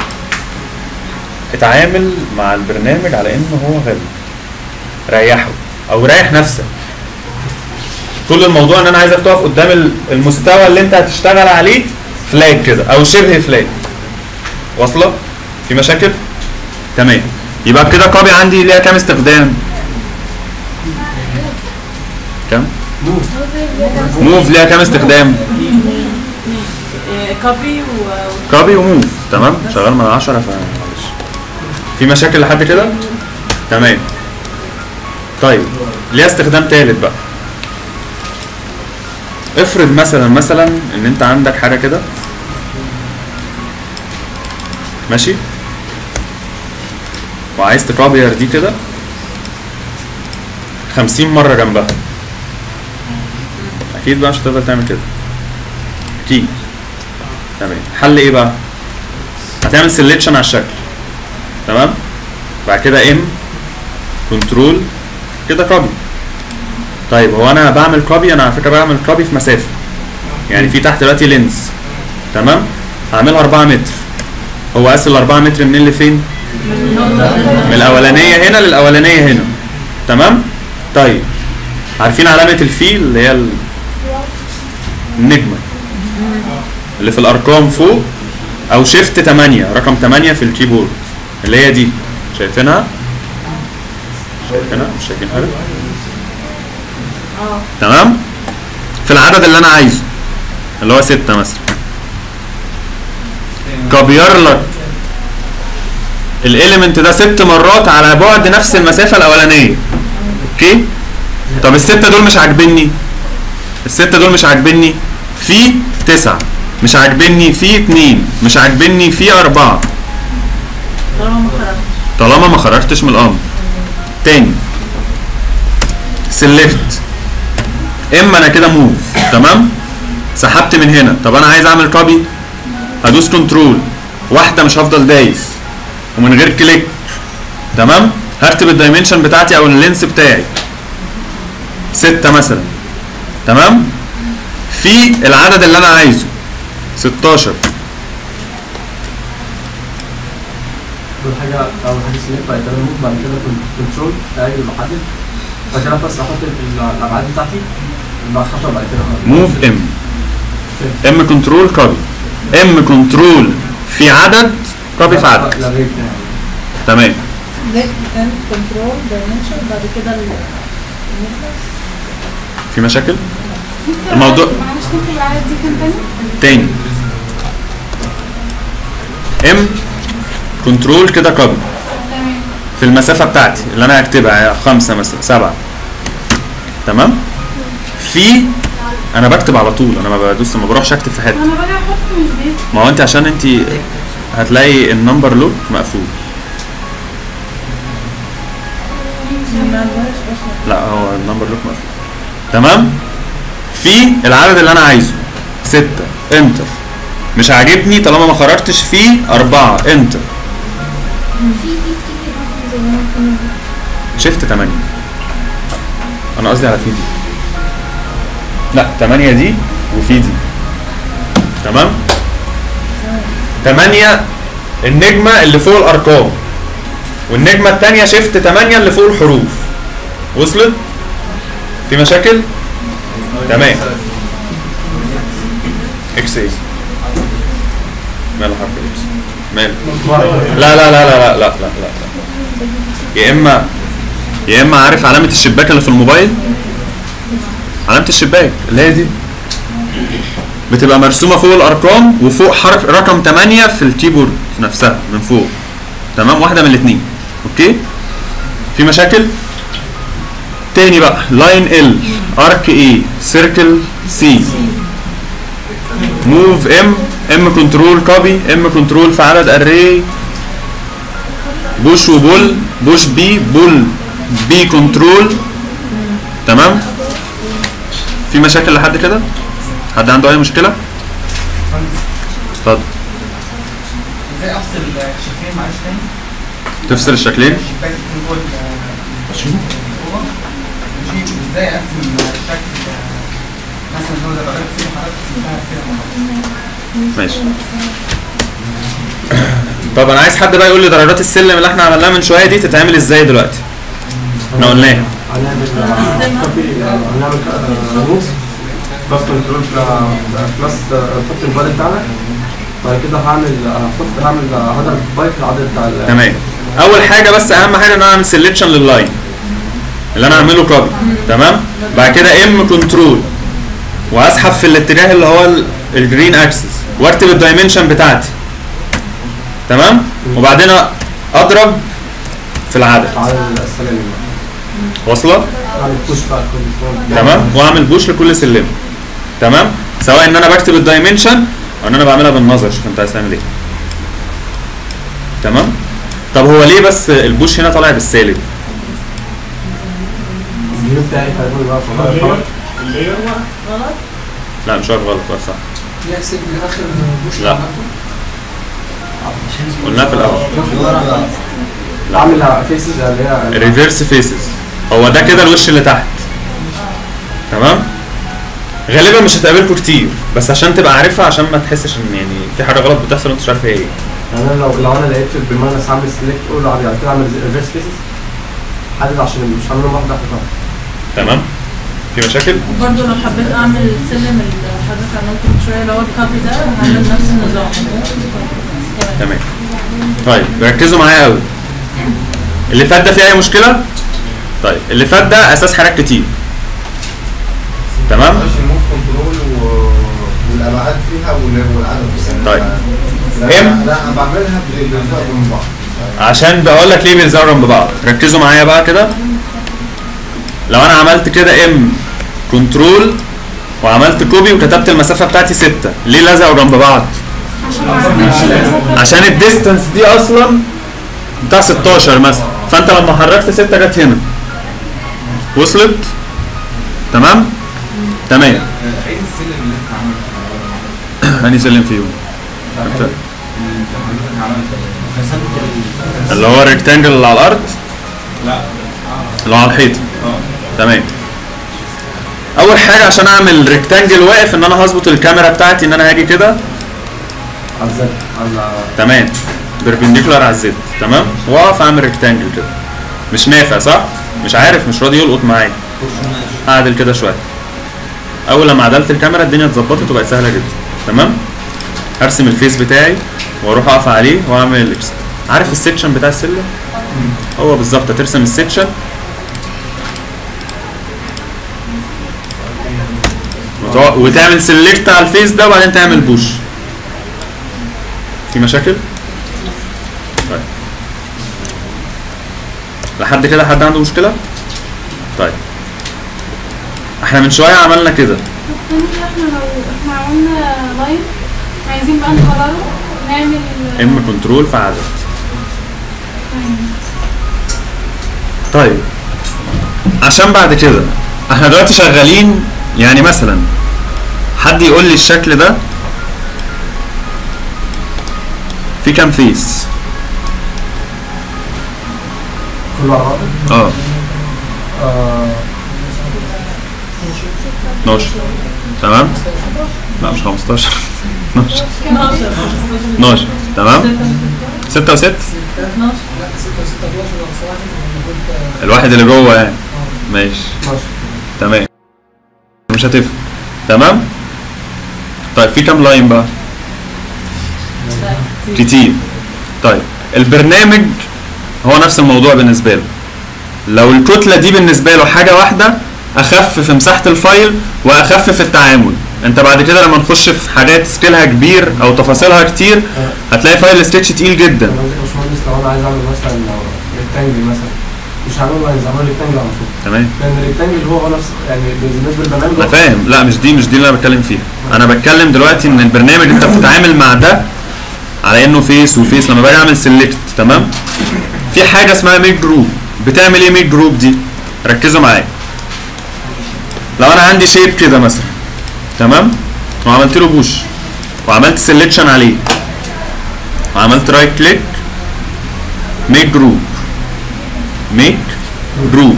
اتعامل مع البرنامج على انه هو غبي، ريحه او ريح نفسك. كل الموضوع ان انا عايزك تقف قدام المستوى اللي انت هتشتغل عليه فلاج كده او شبه فلاج. واصله؟ في مشاكل؟ تمام. يبقى كده كوبي عندي ليها كام استخدام؟ كام؟ موف ليها كام استخدام؟ كوبي و كوبي وموف. تمام؟ شغال من عشرة فمعلش. في مشاكل لحد كده؟ تمام. طيب ليها استخدام تالت بقى. افرض مثلا مثلا ان انت عندك حاجه كده ماشي وعايز تكوبير دي كده خمسين مره جنبها، اكيد بقى مش هتقدر تعمل كده اكيد. تمام. حل ايه بقى؟ هتعمل سيلكشن على الشكل. تمام؟ بعد كده ام كنترول كده كوبي. طيب هو انا بعمل كوبي، انا على فكره بعمل كوبي في مسافه، يعني في تحت دلوقتي لينز. تمام؟ هعملها أربعة متر. هو قاس ال أربعة متر منين لفين؟ من الاولانيه هنا للاولانيه هنا. تمام؟ طيب عارفين علامه الفيل اللي هي النجمه اللي في الارقام فوق، او شيفت تمانية رقم تمانية في الكيبورد اللي هي دي، شايفينها؟ شايفينها؟ مش شايفين حاجه؟ تمام؟ في العدد اللي انا عايزه اللي هو ستة مثلا، كوبير لك الاليمنت ده ست مرات على بعد نفس المسافه الاولانيه. اوكي؟ طب السته دول مش عاجبني، السته دول مش عاجبني، في تسعه مش عاجبني، في اتنين مش عاجبني، في اربعه. طالما ما خرجتش طالما ما خرجتش من الامر. تاني سيلكت اما انا كده موف. تمام؟ سحبت من هنا. طب انا عايز اعمل كوبي، هدوس كنترول واحده مش هفضل دايس ومن غير كليك. تمام؟ هكتب الدايمنشن بتاعتي او اللينس بتاعي ستة مثلا. تمام؟ في العدد اللي انا عايزه ستاشر. اول حاجه اول حاجه سيلكت، بعد كده موف، بعد كده كنترول اجي بحدد، بعد كده بس احط الابعاد بتاعتي بعد خطوه، بعد كده موف ام ام كنترول كوبي، ام كنترول في عدد كوبي في عدد. لغيت يعني. تمام. سيلكت اند كنترول دايمنشن بعد كده ال في مشاكل؟ الموضوع معلش نكتب العدد دي كام تاني تاني؟ ام كنترول كده كوبي تمام. في المسافة بتاعتي اللي انا هكتبها خمسة مثلا سبعة، تمام؟ في انا بكتب على طول، انا ما بدوس ما بروحش اكتب في حتة. انا باجي احط مش بيت. ما هو انت عشان انت هتلاقي النمبر لوك مقفول. لا هو النمبر لوك مقفول. تمام؟ في العدد اللي انا عايزه ستة انتر، مش عاجبني طالما ما خرجتش فيه أربعة انتر، شيفت تمانية. انا قصدي على في دي، لا تمانية دي وفي دي، تمام؟ تمانية النجمة اللي فوق الأرقام، والنجمة التانية شيفت تمانية اللي فوق الحروف. وصلت؟ في مشاكل؟ تمام. اكس ايه؟ ماله حرف اكس؟ ماله؟ لا لا لا لا لا لا لا لا لا. يا اما يا اما عارف علامة الشباك اللي في الموبايل؟ علامة الشباك اللي هي دي بتبقى مرسومة فوق الأرقام وفوق حرف رقم تمانية في الكيبورد نفسها من فوق، تمام؟ واحدة من الاتنين، اوكي؟ في مشاكل؟ تاني بقى لاين ال ارك اي سيركل سي موف ام ام كنترول كوبي ام كنترول في عدد اري بوش وبول بوش بي بول بي كنترول، تمام؟ في مشاكل لحد كده؟ حد عنده اي مشكله؟ اتفضل. ازاي افصل الشكلين معلش تاني؟ تفصل الشكلين؟ الشباك يكون جوه الأوضة. ماشي، وازاي اقسم الشكل مثلا هو ده بقى فيه حضرتك قسمتها كده. ماشي. طب انا عايز حد بقى يقول لي درجات السلم اللي احنا عملناها من شويه دي تتعمل ازاي دلوقتي؟ احنا قلناها. هنعمل كوبي، هنعمل ريموف بلس كنترول بلس نحط الفاليو بتاعنا، بعد كده هعمل هحط هعمل هدر بايت العدد بتاع ال- تمام. اول حاجه بس اهم حاجه ان انا اعمل سيلكشن لللاين اللي انا اعمله كوبي، تمام؟ بعد كده ام كنترول واسحب في الاتجاه اللي هو الجرين اكسس واكتب الدايمنشن بتاعتي، تمام؟ وبعدين اضرب في العدد. على السلالم واصله؟ اعمل بوش بقى كل تمام؟ واعمل بوش لكل سلم، تمام؟ سواء ان انا بكتب الدايمنشن او ان انا بعملها بالنظر. شوف انت عايز تعمل ايه، تمام؟ طب هو ليه بس البوش هنا طالع بالسالب؟ الفيو بتاعي هيكون بقى في اللير اللير غلط. لا مش عارف، غلط ولا صح؟ يحسب من اخر بوش لا قلناها في الاول. اعمل فيسز اللي هي ريفيرس فيسز، هو ده كده الوش اللي تحت، تمام؟ غالبا مش هتقابلكوا كتير بس عشان تبقى عارفها، عشان ما تحسش ان يعني في حاجه غلط بتحصل وانت مش عارف ايه. يعني انا لو لو انا لقيت بالماينس هعمل سيلكت اقول له بعد كده اعمل ريفيرس فيسز حدد عشان مش هعملهم واحده واحده. تمام؟ في مشاكل؟ وبرضه لو حبيت اعمل سلم اللي حضرتك عملته من شويه اللي هو الكابي ده هعمل نفس النظام. تمام. طيب ركزوا معايا قوي. اللي فات ده فيه اي مشكله؟ طيب اللي فات ده اساس حاجات كتير، تمام؟ معلش الموف كنترول والابعاد فيها وال- والعدد بس. طيب. لا ام؟ لا انا بعملها بالزق من بعض. عشان بقول لك ليه بيلزقوا جنب بعض. ركزوا معايا بقى كده. لو انا عملت كده ام كنترول وعملت كوبي وكتبت المسافه بتاعتي ستة، ليه لزقوا جنب بعض؟ عشان الديستانس دي اصلا بتاع ستاشر مثلا، فانت لما حركت ستة جت هنا. وصلت؟ تمام؟ تمام. ايه السلم اللي انت عملته؟ انهي سلم فيهم؟ اللي انت حضرتك عملته اللي هو الريكتانجل اللي على الارض؟ لا اللي هو على الحيطه. اه تمام. اول حاجه عشان اعمل ريكتانجل واقف ان انا هظبط الكاميرا بتاعتي ان انا هاجي كده، على الزد على تمام، بيربنديكولار على الزد، تمام؟ واقف اعمل ريكتانجل كده. مش نافع صح؟ مش عارف، مش راضي يلقط معايا. اعدل كده شويه. اول لما عدلت الكاميرا الدنيا اتظبطت وبقت سهله جدا، تمام؟ هرسم الفيس بتاعي واروح اقف عليه واعمل إكس. عارف السكشن بتاع السلم؟ هو بالظبط هترسم السكشن وتع- وتعمل سيلكت على الفيس ده وبعدين تعمل بوش. في مشاكل؟ طيب لحد كده حد عنده مشكلة؟ طيب احنا من شوية عملنا كده. الثاني احنا لو احنا عملنا لاين عايزين بقى نكرره نعمل ام كنترول في عدد. طيب عشان بعد كده احنا دلوقتي شغالين، يعني مثلا حد يقول لي الشكل ده في كام فيس؟ كله على بعضه. اه آه، اتناشر. تمام؟ لا مش خمستاشر. اتناشر. اتناشر اتناشر. تمام؟ ستة وست؟ اتناشر الواحد اللي جوه يعني. ماشي ماشي. تمام، مش هتفرق. تمام؟ طيب في كام لاين بقى؟ كتير. طيب البرنامج هو نفس الموضوع بالنسبه له. لو الكتله دي بالنسبه له حاجه واحده اخف في مساحه الفايل واخف في التعامل. انت بعد كده لما نخش في حاجات سكيلها كبير او تفاصيلها كتير هتلاقي فايل سكتش تقيل جدا. انا قصدي يا باشمهندس لو انا عايز اعمل مثلا ريكتانجل مثلا مش هعمل لاينز، هعمل ريكتانجل على طول. تمام، لان الريكتانجل هو هو نفس يعني بالنسبه للبرنامج انا فاهم. لا مش دي مش دي اللي انا بتكلم فيها. انا بتكلم دلوقتي ان البرنامج انت بتتعامل مع ده على انه فيس وفيس. لما باجي اعمل سيلكت تمام، في حاجه اسمها ميك جروب. بتعمل ايه ميك جروب دي؟ ركزوا معايا. لو انا عندي شيب كده مثلا تمام، وعملت له بوش وعملت سيلكشن عليه وعملت رايت كليك ميك جروب، ميك جروب،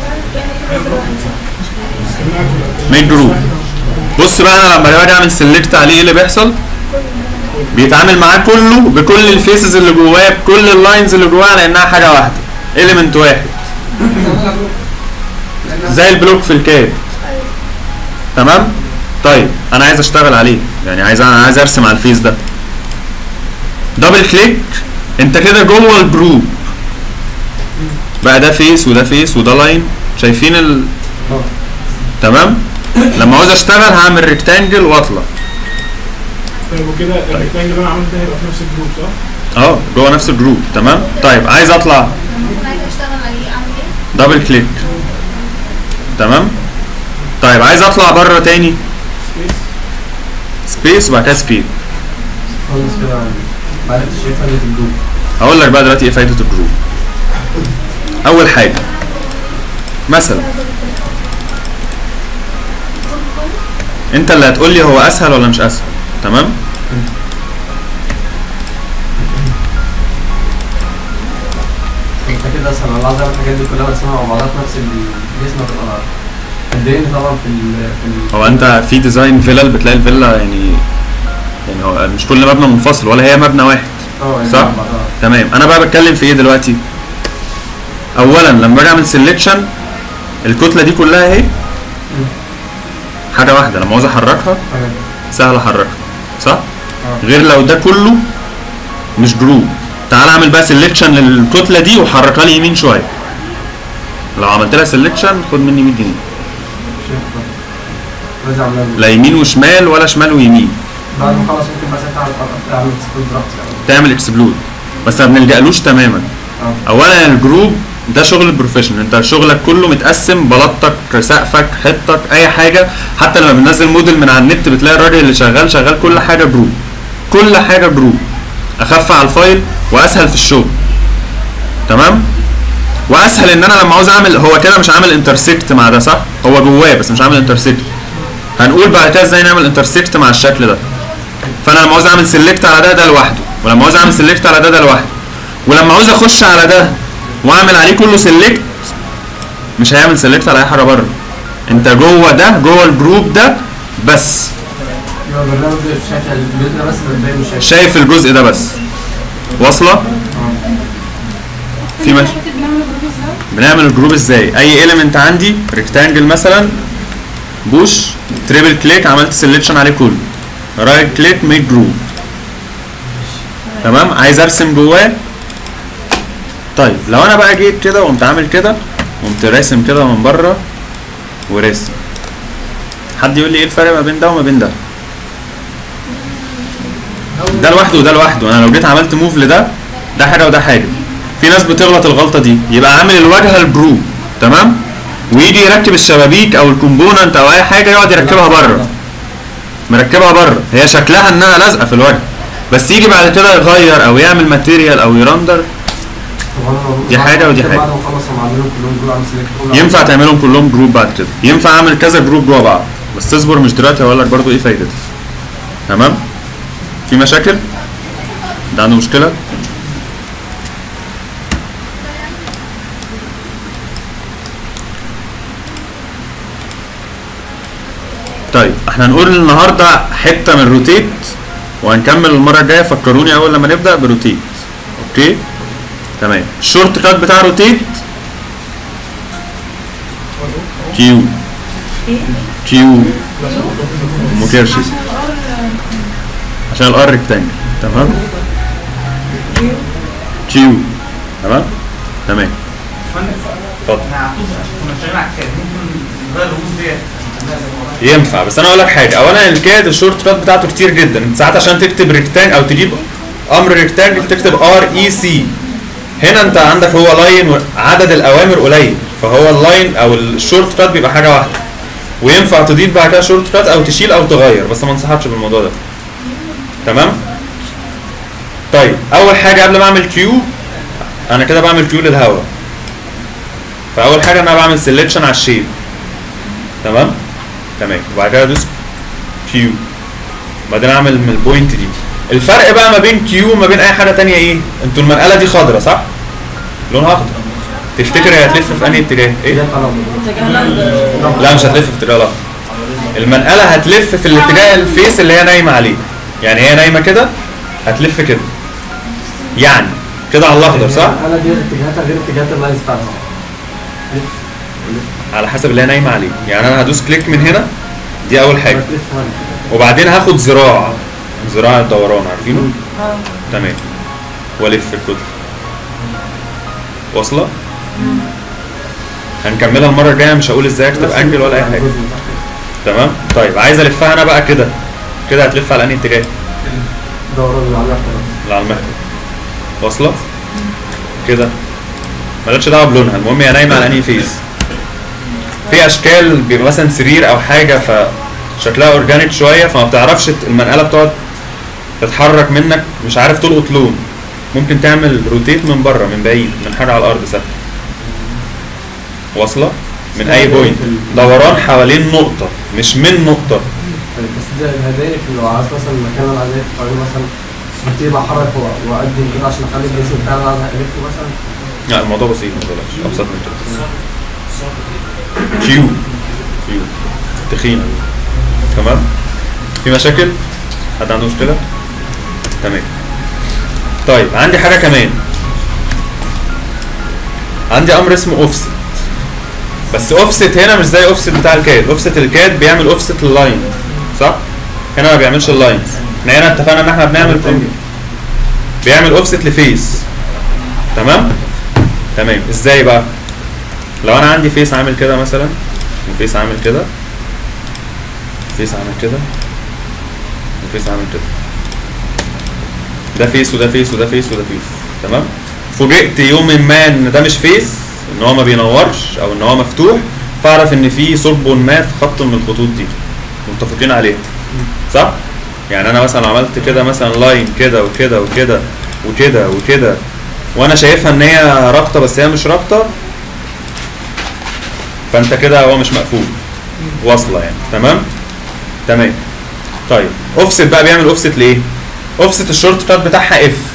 ميك جروب. بص بقى انا لما باجي اعمل سيلكت عليه ايه اللي بيحصل؟ بيتعامل معاه كله بكل الفيسز اللي جواه بكل اللاينز اللي جواه على انها حاجه واحده، اليمنت واحد زي البلوك في الكاد. تمام؟ طيب انا عايز اشتغل عليه، يعني عايز عايز ارسم على الفيس ده. دبل كليك، انت كده جوه الجروب بقى. ده فيس وده فيس وده لاين. شايفين ال تمام؟ لما عاوز اشتغل هعمل ريكتانجل واطلع. طيب وكده الريكتانجل اللي انا عملته ده هيبقى في نفس الجروب صح؟ اه جوه نفس الجروب. تمام؟ طيب عايز اطلع ممكن عايزه اشتغل عليه اعمل ايه؟ دبل كليك. تمام؟ طيب عايز اطلع بره تاني سبيس وبعد كده سبيد. خالص كده ما عرفتش ايه فايده الجروب. هقول لك بقى دلوقتي ايه فايده الجروب. اول حاجه مثلا انت اللي هتقول لي هو اسهل ولا مش اسهل. تمام؟ انت كده اصلا انا عايز اعمل الحاجات دي كلها برسمها مع بعضها في نفس الجسم هتبقى قدرين طبعا في ال في ال هو انت في ديزاين فيلل بتلاقي الفيلا يعني يعني هو مش كل مبنى منفصل ولا هي مبنى واحد. اه يعني صح؟ مع بعضها. تمام. انا بقى بتكلم في ايه دلوقتي؟ اولا لما باجي اعمل سيلكشن الكتله دي كلها اهي حاجه واحده. لما عاوز احركها تمام. سهل احركها صح؟ اه. غير لو ده كله مش جروب. تعال اعمل بقى سيلكشن للكتله دي وحركها لي يمين شويه. لو عملت لها سيلكشن خد مني مية جنيه. شايف بقى. لازم اعملها لا يمين وشمال ولا شمال ويمين. بعد ما اخلص ممكن بقى ساعتها اعمل اعمل اكسبلود براحتي يعني. تعمل اكسبلود بس ما بنلجألوش تماما. اه. اولا الجروب ده شغل البروفيشنال. انت شغلك كله متقسم، بلاطتك سقفك حيطتك اي حاجه. حتى لما بننزل موديل من على النت بتلاقي الراجل اللي شغال شغال كل حاجه جروب. كل حاجه جروب. اخف على الفايل واسهل في الشغل. تمام؟ واسهل ان انا لما عاوز اعمل هو كده مش عامل انترسكت مع ده صح؟ هو جواه بس مش عامل انترسكت. هنقول بعد كده ازاي نعمل انترسكت مع الشكل ده. فانا لما عاوز اعمل سيلكت على ده ده لوحده، ولما عاوز اعمل سيلكت على ده ده لوحده، ولما عاوز اخش على ده واعمل عليه كله سيلكت مش هيعمل سيلكت على اي حاجه بره. انت جوه ده جوه الجروب ده بس. يبقى البرنامج شايف الجزء ده بس الباقي مش شايف. شايف الجزء ده بس. واصله؟ في ماشي. بنعمل جروب ازاي؟ بنعمل الجروب ازاي؟ اي اليمنت عندي ريكتانجل مثلا بوش تريبل كليك عملت سيلكشن عليه كله، رايت كليك ميك جروب. تمام؟ عايز ارسم جواه. طيب لو انا بقى جيت كده وقمت عامل كده وقمت راسم كده من بره وراسم حد يقول لي ايه الفرق ما بين ده وما بين ده؟ ده لوحده وده لوحده. انا لو جيت عملت موف لده ده حاجه وده حاجه. في ناس بتغلط الغلطه دي، يبقى عامل الواجهه البرو تمام، ويجي يركب الشبابيك او الكومبوننت او اي حاجه يقعد يركبها بره، مركبها بره، هي شكلها انها لازقه في الواجهه، بس يجي بعد كده يغير او يعمل ماتيريال او يرندر. دي حاجه ودي حاجه. بعد ما اخلص هم عاملين كلهم جروب اعمل سيلكت. ينفع تعملهم كلهم جروب بعد كده، ينفع اعمل كذا جروب جوه بعض، بس تصبر مش دلوقتي هقول لك برضه ايه فايدتها. تمام؟ في مشاكل؟ ده عنده مشكله؟ طيب احنا هنقول النهارده حته من روتيت وهنكمل المره الجايه. فكروني اول لما نبدا بروتيت. اوكي؟ تمام. الشورت كات بتاع روتيت كيو كيو مكرشي عشان الار ريكتانجل. تمام؟ كيو. تمام؟ تمام. اتفضل. احنا كنا شغالين على الكاد، ممكن نغير الرموز ديت. ينفع، بس انا اقول لك حاجه. اولا الكاد الشورت كات بتاعته كتير جدا، انت ساعات عشان تكتب ريكتانج او تجيب امر ريكتانجل تكتب ار اي سي. هنا انت عندك هو لاين عدد الاوامر قليل، فهو اللاين او الشورت كات بيبقى حاجه واحده، وينفع تضيف بعد كده شورت كات او تشيل او تغير، بس ما انصحكش بالموضوع ده. تمام؟ طيب اول حاجه قبل ما اعمل كيو، انا كده بعمل كيو للهواء، فاول حاجه انا بعمل سيلكشن على الشيب. تمام؟ تمام. وبعد كده ادوس كيو، بعدين اعمل من البوينت دي. الفرق بقى ما بين كيو وما بين اي حاجه ثانيه ايه؟ انتوا المنقله دي خضراء صح؟ لونها اخضر. تفتكر هي هتلف في انهي اتجاه؟ ايه؟ لا مش هتلف في اتجاه الاخضر. المنقله هتلف في الاتجاه الفيس اللي هي نايمه عليه. يعني هي نايمه كده هتلف كده. يعني كده على الاخضر صح؟ انا دي اتجاهاتها غير اتجاهات اللاينز بتاعتها. على حسب اللي هي نايمه عليه. يعني انا هدوس كليك من هنا، دي اول حاجه، وبعدين هاخد ذراع ذراع الدوران، عارفينه؟ اه تمام، والف الكتل. واصله؟ هنكملها المره الجايه، مش هقول ازاي اكتب انجل ولا اي حاجه. تمام؟ طيب عايز الفها انا بقى كده، كده هتلف على انهي اتجاه؟ دوران اللي على المحور. اللي على المحور. واصله؟ كده مالكش دعوه بلونها، المهم هي نايمه على انهي فيز. في اشكال بيبقى مثلا سرير او حاجه فشكلها اورجانيك شويه، فما بتعرفش المنقله بتقعد تتحرك منك، مش عارف تلقط لون. ممكن تعمل روتيت من بره من بعيد، من حاجه على الارض سهل. واصله؟ من اي بوينت، دوران حوالين نقطه مش من نقطه. بس ده الهدايا لو عايز مثلا المكان اللي عايز اقول مثلا ببتدي بحرك واقدم كده عشان اخلي الجسم بتاعي اللي عايز الفه مثلا. لا الموضوع بسيط ما تقلقش، ابسط من كده. كيو كيو تخينه. تمام؟ في مشاكل؟ حد عنده مشكله؟ تمام. طيب عندي حاجه كمان، عندي امر اسمه اوفست. بس اوفست هنا مش زي اوفست بتاع الكاد. اوفست الكاد بيعمل اوفست لللاين صح؟ هنا ما بيعملش اللاينز. احنا هنا اتفقنا ان احنا بنعمل بيعمل اوفست لفيس. تمام؟ تمام. ازاي بقى؟ لو انا عندي فيس عامل كده مثلا، وفيس عامل كده، فيس عامل كده، وفيس عامل كده، ده فيس وده فيس وده فيس وده فيس. تمام؟ فوجئت يوم ما ان ده مش فيس، ان هو ما بينورش او ان هو مفتوح، فاعرف ان في ثقب ما في خط من الخطوط دي متفقين عليه صح؟ يعني انا مثلا عملت كده مثلا لاين كده وكده وكده وكده وكده، وانا شايفها ان هي رابطه بس هي مش رابطه، فانت كده هو مش مقفول، واصله يعني. تمام؟ تمام. طيب اوفست بقى بيعمل اوفست ليه؟ اوفست الشورت كات بتاعها اف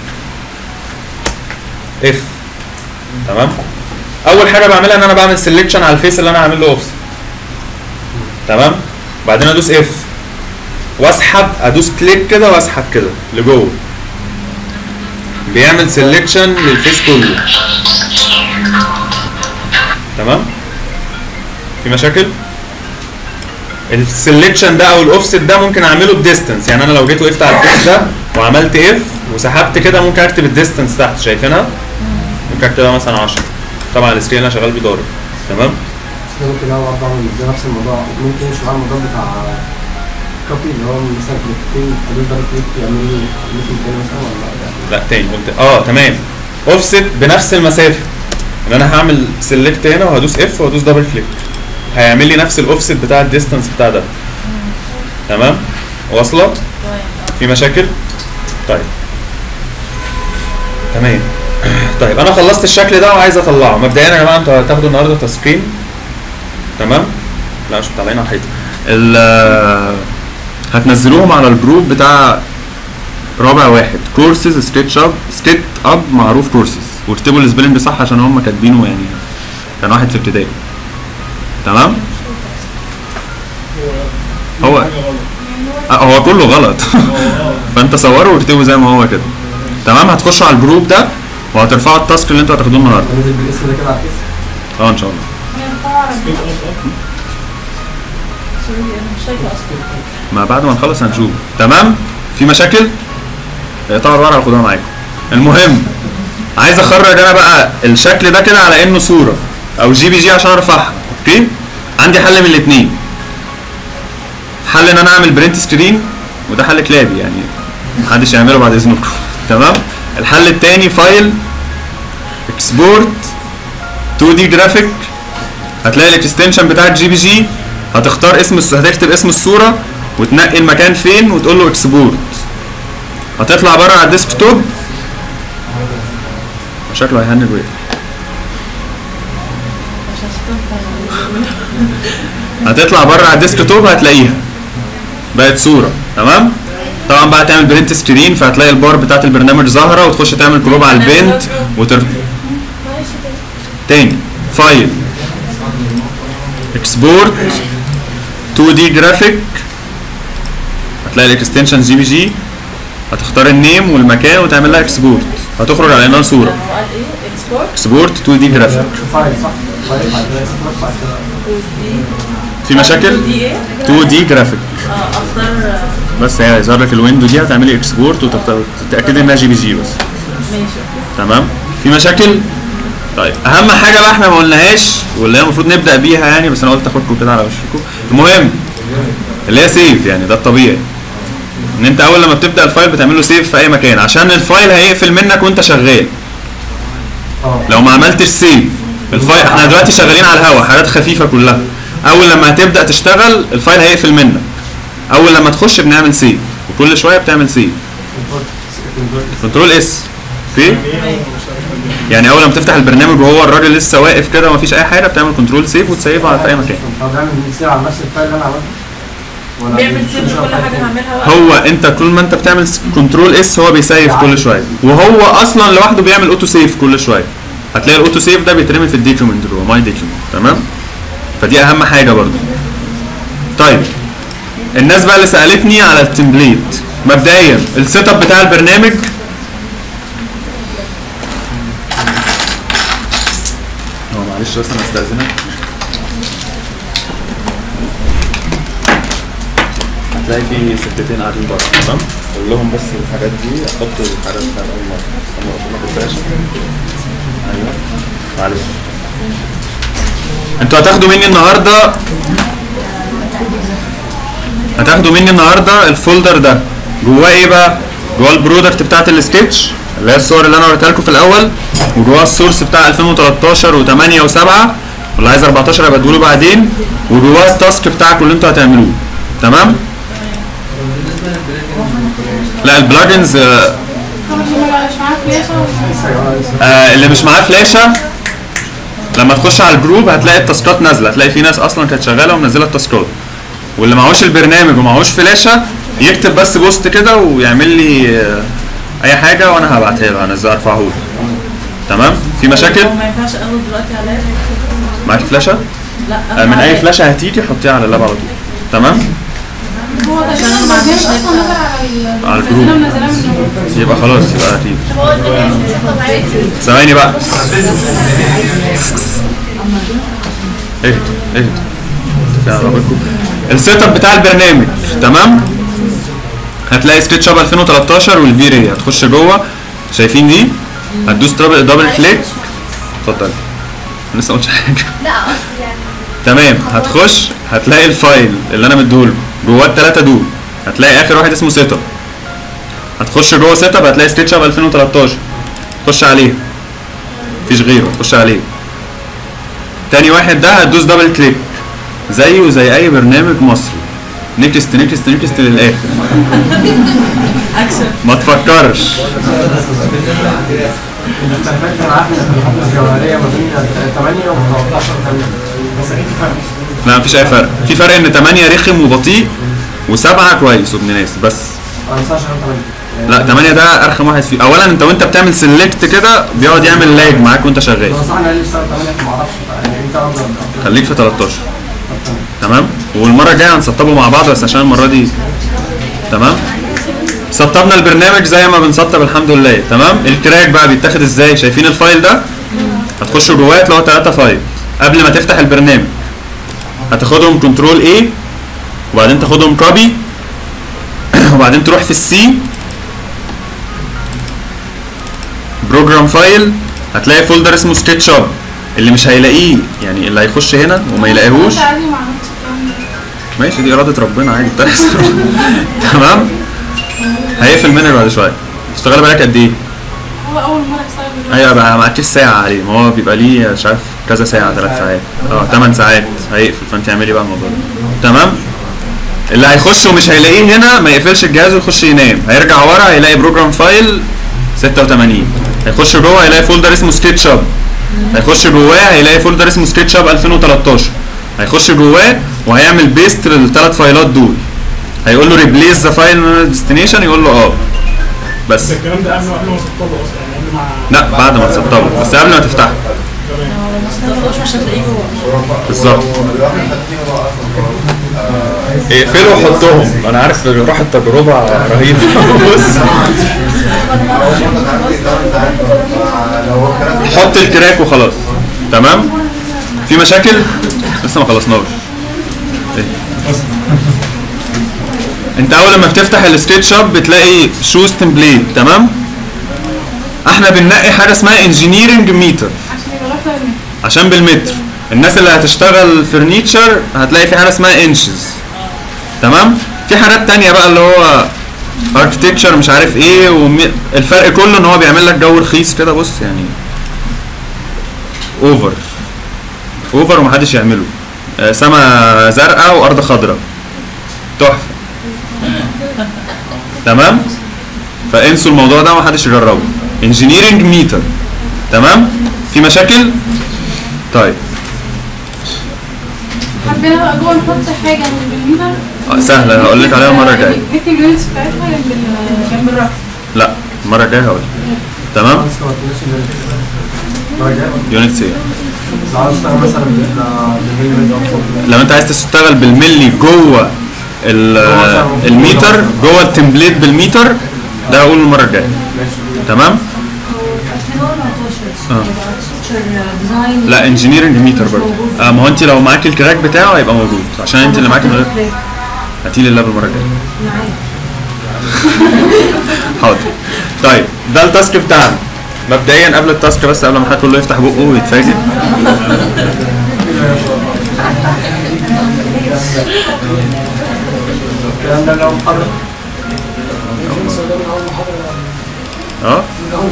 اف. تمام؟ اول حاجه بعملها ان انا بعمل سيلكشن على الفيس اللي انا عامل له اوفست. تمام؟ بعدين ادوس اف واسحب، ادوس كليك كده واسحب كده لجوه، بيعمل سيلكشن للفيس كله. تمام؟ في مشاكل؟ السلكشن ده او الاوفست ده ممكن اعمله بديستنس. يعني انا لو جيت وقفت على الفيس ده وعملت اف وسحبت كده، ممكن اكتب الديستنس تحت، شايفينها؟ ممكن اكتبها مثلا عشرة. طبعا السكرين انا شغال بضارب. تمام؟ ممكن انا برضه اعمل زي نفس الموضوع، ممكن يمشي معاه الموضوع بتاع كوبي اللي هو مثلا كليكتين ادوس دبل كليك يعمل لي كليك تاني مثلا ولا لا تاني قلت اه تمام. اوفست بنفس المسافه، ان انا هعمل سيلكت هنا وهدوس اف وهدوس دبل كليك هيعمل لي نفس الاوفست بتاع الديستانس بتاع ده. تمام واصله؟ في مشاكل؟ طيب تمام. طيب انا خلصت الشكل ده وعايز اطلعه. مبدئيا يا جماعه انتوا هتاخدوا النهارده تسكرين. تمام؟ لا مش مطلعين على الحيطه. ال هتنزلوهم على الجروب بتاع رابع واحد كورسز سكتش اب سكيت اب معروف كورسز، واكتبوا السبيلنج صح عشان هم كاتبينه يعني كان واحد في ابتدائي. تمام؟ هو هو كله غلط فانت صوروا واكتبوا زي ما هو كده. تمام؟ هتخشوا على الجروب ده وهترفعوا التاسك اللي انتوا هتاخدوه النهارده. ننزل بالاسم ده كده على الكيس؟ اه ان شاء الله. سوري انا مش شايفه اصلا. ما بعد ما نخلص هنشوف. تمام؟ في مشاكل؟ طبعا الورقه هاخدها معاكم. المهم عايز اخرج انا بقى الشكل ده كده على انه صوره او جي بي جي عشان ارفعها. اوكي؟ عندي حل من الاثنين. حل ان انا اعمل برنت سكرين وده حل كلابي يعني محدش يعمله بعد اذنكم. تمام؟ الحل الثاني فايل اكسبورت تو دي جرافيك، هتلاقي الاكستنشن بتاع الجي بي جي، هتختار اسم هتكتب اسم الصوره وتنقي المكان فين وتقول له اكسبورت. هتطلع بره على الديسك توب شكله هيهنج ويقفل. هتطلع بره على الديسك توب هتلاقيها بقت صوره. تمام؟ طبعا بقى تعمل برنت سكرين فهتلاقي البار بتاعت البرنامج ظاهره وتخش تعمل كروب على البنت وتر تاني فايل اكسبورت تو دي جرافيك، هتلاقي الاكستنشن جي بي جي، هتختار النيم والمكان وتعمل لها اكسبورت، هتخرج على انها صوره. هو قال ايه؟ اكسبورت اكسبورت تو دي جرافيك. فايل صح؟ فايل بعد كده اكسبورت بعد كده في مشاكل؟ تو دي جرافيك. اه اختار بس هي هيظهر لك الويندو دي هتعملي اكسبورت وتتاكدي انها جي بي جي بس. ماشي. تمام؟ في مشاكل؟ طيب اهم حاجه بقى احنا ما قلناهاش واللي هي المفروض نبدا بيها يعني، بس انا قلت اخدكم كده على وشكم. المهم اللي هي سيف، يعني ده الطبيعي ان انت اول لما بتبدا الفايل بتعمل له سيف في اي مكان عشان الفايل هيقفل منك وانت شغال. لو ما عملتش سيف الفايل، احنا دلوقتي شغالين على الهوا حاجات خفيفه كلها، اول لما هتبدا تشتغل الفايل هيقفل منك. اول لما تخش بنعمل سيف وكل شويه بتعمل سيف. كنترول اس. اوكي؟ يعني اول لما تفتح البرنامج وهو الراجل لسه واقف كده ومفيش اي حاجه بتعمل كنترول سيف وتسيفه على في اي مكان. هو بيعمل سيف على نفس الفايل اللي انا عملته؟ ولا بيعمل سيف لكل حاجه هعملها. هو انت كل ما انت بتعمل كنترول اس هو بيسيف كل شويه، وهو اصلا لوحده بيعمل اوتو سيف كل شويه. هتلاقي الاوتو سيف ده بيترمي في الديكيومنت جوه ماي ديكيومنت. تمام؟ فدي اهم حاجه برضو. طيب الناس بقى اللي سالتني على التمبليت، مبدئيا السيت اب بتاع البرنامج هو معلش بس انا استاذنك، هتلاقي في ستتين قاعدين بره. تمام؟ قول لهم بس الحاجات دي احط الحاجات بتاعت اول مره انا ما قلتهاش. ايوه معلش انتوا هتاخدوا مني النهارده هتاخدوا مني النهارده الفولدر ده جواه ايه بقى؟ جواه البرودكت بتاعت السكتش اللي هي الصور اللي انا وريتها لكم في الاول، وجواه السورس بتاع ألفين وتلتاشر و8 و7 واللي عايز أربعتاشر هبقى اديله بعدين، وجواه التاسك بتاعكم اللي انتوا هتعملوه. تمام؟ لا البلجنز آه آه اللي مش معاه فلاشه لما تخش على الجروب هتلاقي التاسكات نازله، هتلاقي في ناس اصلا كانت شغاله ومنزله التاسكات. واللي معهوش البرنامج ومعهوش فلاشه يكتب بس بوست كده ويعمل لي آه اي حاجه وانا هبعتها له هنزلها ارفعه له. تمام؟ في مشاكل؟ ما ينفعش اخد دلوقتي عليا. معاكي فلاشه؟ لا آه من اي فلاشه هتيجي حطيها على اللاب على طول. تمام؟ هو ده عشان انا ما عنديش اصلا نت. نزل على على الجروب. منزلاه منه. يبقى خلاص يبقى اكيد. هو ده طبيعي. ثواني بقى. اهدوا اهدوا. كده على بالكم. السيت اب بتاع البرنامج. تمام؟ هتلاقي سكتش اب ألفين وتلتاشر والفيري، هتخش جوه شايفين دي؟ هتدوس دبل كليك. اتفضل. انا لسه ما قلتش حاجه. لا اصل يعني تمام. هتخش هتلاقي الفايل اللي انا مديهوله جواه الثلاثه دول، هتلاقي اخر واحد اسمه سيت اب. هتخش جوه سيت اب هتلاقي سكتش اب ألفين وتلتاشر، تخش عليه مفيش غيره، تخش عليه. تاني واحد ده هتدوس دبل كليك زيه زي اي برنامج مصري، نكست نكست نكست للاخر. ما تفكرش. انت فاكر عارف الحاجات الجوهريه ما بين ثمانية و تلتاشر بس اكيد فرق. لا مفيش اي فرق، في فرق ان ثمانية رخم وبطيء وسبعة كويس وابن ناس بس. انا مش عشان ثمانية. لا ثمانية ده ارخم واحد فيه. اولا انت وانت بتعمل سيلكت كده بيقعد يعمل لاج معاك وانت شغال. بس انا اللي بسبب ثمانية ما اعرفش يعني انت افضل. خليك في تلتاشر. تمام. والمره الجايه هنسطبه مع بعض بس عشان المره دي تمام. سطبنا البرنامج زي ما بنسطب الحمد لله. تمام. الكراك بقى بيتاخد ازاي؟ شايفين الفايل ده؟ هتخشوا جواه تلاقوا ثلاثة فايل. قبل ما تفتح البرنامج هتاخدهم كنترول A وبعدين تاخدهم كوبي وبعدين تروح في السي بروجرام فايل، هتلاقي فولدر اسمه سكتش اب. اللي مش هيلاقيه يعني اللي هيخش هنا وما يلاقيهوش ماشي، دي اراده ربنا عادي بتحصل. تمام. هيقفل منه بعد شويه. اشتغل بالك قد ايه؟ هو اول مره اشتغل. ايوه بقى ما عدتش ساعه عليه، ما هو بيبقى ليه مش عارف كذا ساعه، ثلاث ساعات اه ثمان ساعات هيقفل، فانت اعملي بقى الموضوع ده. تمام. اللي هيخش ومش هيلاقيه هنا ما يقفلش الجهاز ويخش ينام، هيرجع ورا هيلاقي بروجرام فايل ستة وثمانين، هيخش جوه هيلاقي فولدر اسمه سكتش اب، هيخش جواه هيلاقي فولدر اسمه سكتش اب ألفين وتلتاشر، هيخش جواه وهيعمل بيست للثلاث فايلات دول، هيقول له ريبليس ذا فايل ديستنيشن، يقول له اه بس. بس الكلام ده قبل ما قبل ما اسطبه اصلا يعني قبل ما لا بعد ما تسطبه بس قبل ما تفتحه. مش هتلاقيه جوه. بالظبط. اقفلوا وحطهم، انا عارف روح التجربه رهيبه. بص حط الكراك وخلاص. تمام. في مشاكل لسه ما خلصناش. إيه؟ انت اول لما بتفتح السكتش اب بتلاقي شوز تمبليت. تمام. احنا بننقي حاجه اسمها انجينيرنج ميتر عشان بالمتر. الناس اللي هتشتغل فرنيتشر هتلاقي في حاجه اسمها انشز. تمام. في حاجات تانية بقى اللي هو اركتكتشر مش عارف ايه، والفرق كله ان هو بيعمل لك جو رخيص كده. بص يعني اوفر اوفر ومحدش يعمله. آه سما زرقاء وارض خضراء تحفه. تمام. فانسوا الموضوع ده ومحدش يجربه. انجينيرنج ميتر. تمام. في مشاكل؟ طيب حبينا بقى جوه نحط حاجه من الميتر. اه سهله هقول لك عليها المره الجايه. نكتب اليونتس بتاعتها جنب جنب الرقم. لا المره الجايه هقول. تمام. يونتس ايه؟ مثلا لو انت عايز تشتغل بالملي جوه الميتر جوه التمبليت بالميتر ده هقول المره الجايه. تمام. اه لا انجينيرنج ميتر برضه. اه ما هو انت لو معاك الكراك بتاعه هيبقى موجود عشان انت اللي معاك. هاتي لي اللاب المره الجايه. حاضر. طيب ده التاسك بتاعنا مبدئيا. قبل التاسك بس قبل ما حد كله يفتح بقه ويتفاجئ، الكلام ده لو محاضرة اه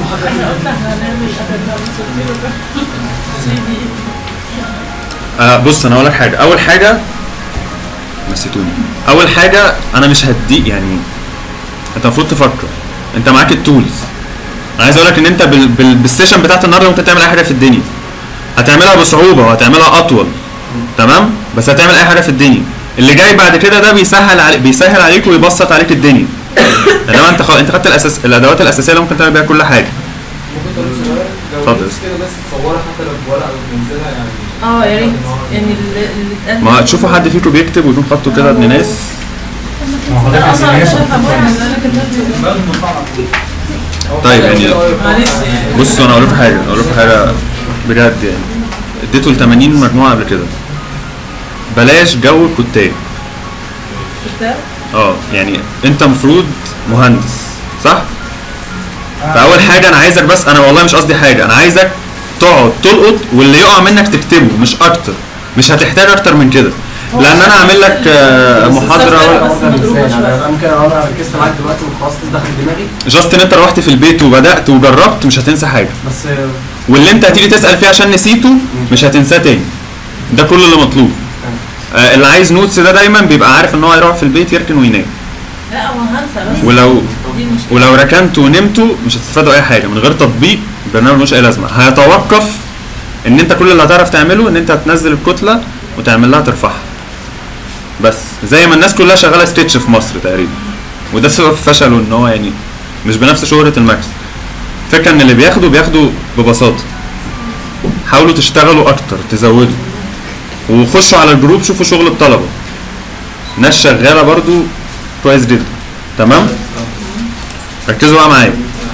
آه بص انا هقول لك حاجه. اول حاجه نسيتوني. اول حاجه انا مش هديك يعني، انت المفروض تفكر. انت معاك التولز. انا عايز اقول لك ان انت بال... بال... بالسيشن بتاعت النهارده ممكن تعمل اي حاجه في الدنيا. هتعملها بصعوبه وهتعملها اطول. تمام. بس هتعمل اي حاجه في الدنيا. اللي جاي بعد كده ده بيسهل عليك بيسهل عليك ويبسط عليك الدنيا. انما انت خ... انت خدت الاساس الادوات الاساسيه اللي ممكن تعمل بيها كل حاجه. اتفضل. كده بس تصورها حتى لو بورقه او تنزلها يعني. اه يا ريت يعني اللي اللي اتقال. ما تشوفوا حد فيكم بيكتب ويكون خطه كده ابن ناس. لا اصلا انا شايفها بقى انا كتبت. طيب يعني معلش يعني. بصوا انا اقول لكم حاجه اقول لكم حاجه بجد يعني. اديته ل ثمانين مجموعه قبل كده. بلاش جو الكتاب. كتاب؟ اه يعني انت المفروض مهندس صح؟ فاول حاجه انا عايزك بس انا والله مش قصدي حاجه، انا عايزك تقعد تلقط واللي يقع منك تكتبه مش اكتر. مش هتحتاج اكتر من كده، لان انا هعمل لك آه، محاضره انا ممكن لو انا ركزت معاك دلوقتي وخلاص دخل دماغي جاست ان انت روحت في البيت وبدات وجربت مش هتنسى حاجه، بس واللي انت هتيجي تسال فيه عشان نسيته مش هتنساه تاني. ده كل اللي مطلوب. آه اللي عايز نوتس ده دايما بيبقى عارف ان هو يروح في البيت يركن وينام، لا هو هنسى بس ولو دي المشكله. ولو ركنتوا ونمتوا مش هتستفادوا اي حاجه. من غير تطبيق البرنامج ملوش اي لازمه. هيتوقف ان انت كل اللي هتعرف تعمله ان انت هتنزل الكتله وتعمل لها ترفعها بس، زي ما الناس كلها شغاله ستيتش في مصر تقريبا، وده سبب فشله ان هو يعني مش بنفس شهره الماكس. فكره ان اللي بياخدوا بياخدوا ببساطه. حاولوا تشتغلوا اكتر، تزودوا، وخشوا على الجروب شوفوا شغل الطلبه، ناس شغاله برضو كويس جدا. تمام؟ ركزوا بقى معايا.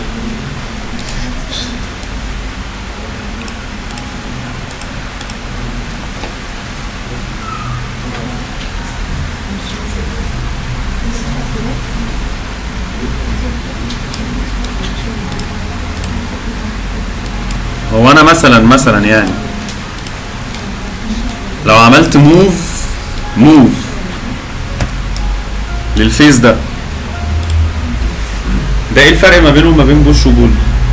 هو انا مثلا مثلا يعني لو عملت موف موف للفيس ده، ده ايه الفرق ما بينه وما بين بوش وبول؟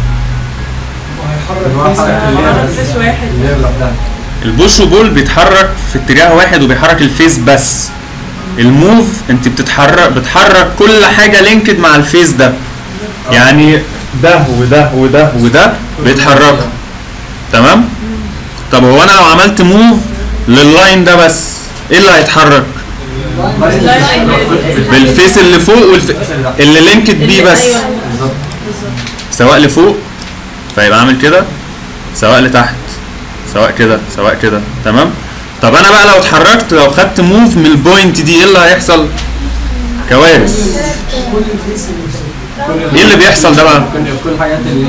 فيس واحد. البوش وبول بيتحرك في اتجاه واحد وبيحرك الفيس بس. الموف انت بتتحرك بتحرك كل حاجه لينكد مع الفيس ده، يعني ده وده وده وده بيتحركوا. تمام؟ طب هو انا لو عملت موف لللاين ده بس ايه اللي هيتحرك؟ بالفيس اللي فوق والف... اللي لينكد بيه بس، سواء لفوق فيبقى عامل كده، سواء لتحت، سواء كده سواء كده. تمام؟ طب انا بقى لو اتحركت، لو خدت موف من البوينت دي ايه اللي هيحصل؟ كوارث. ايه اللي بيحصل ده بقى؟ كل الحاجات اللي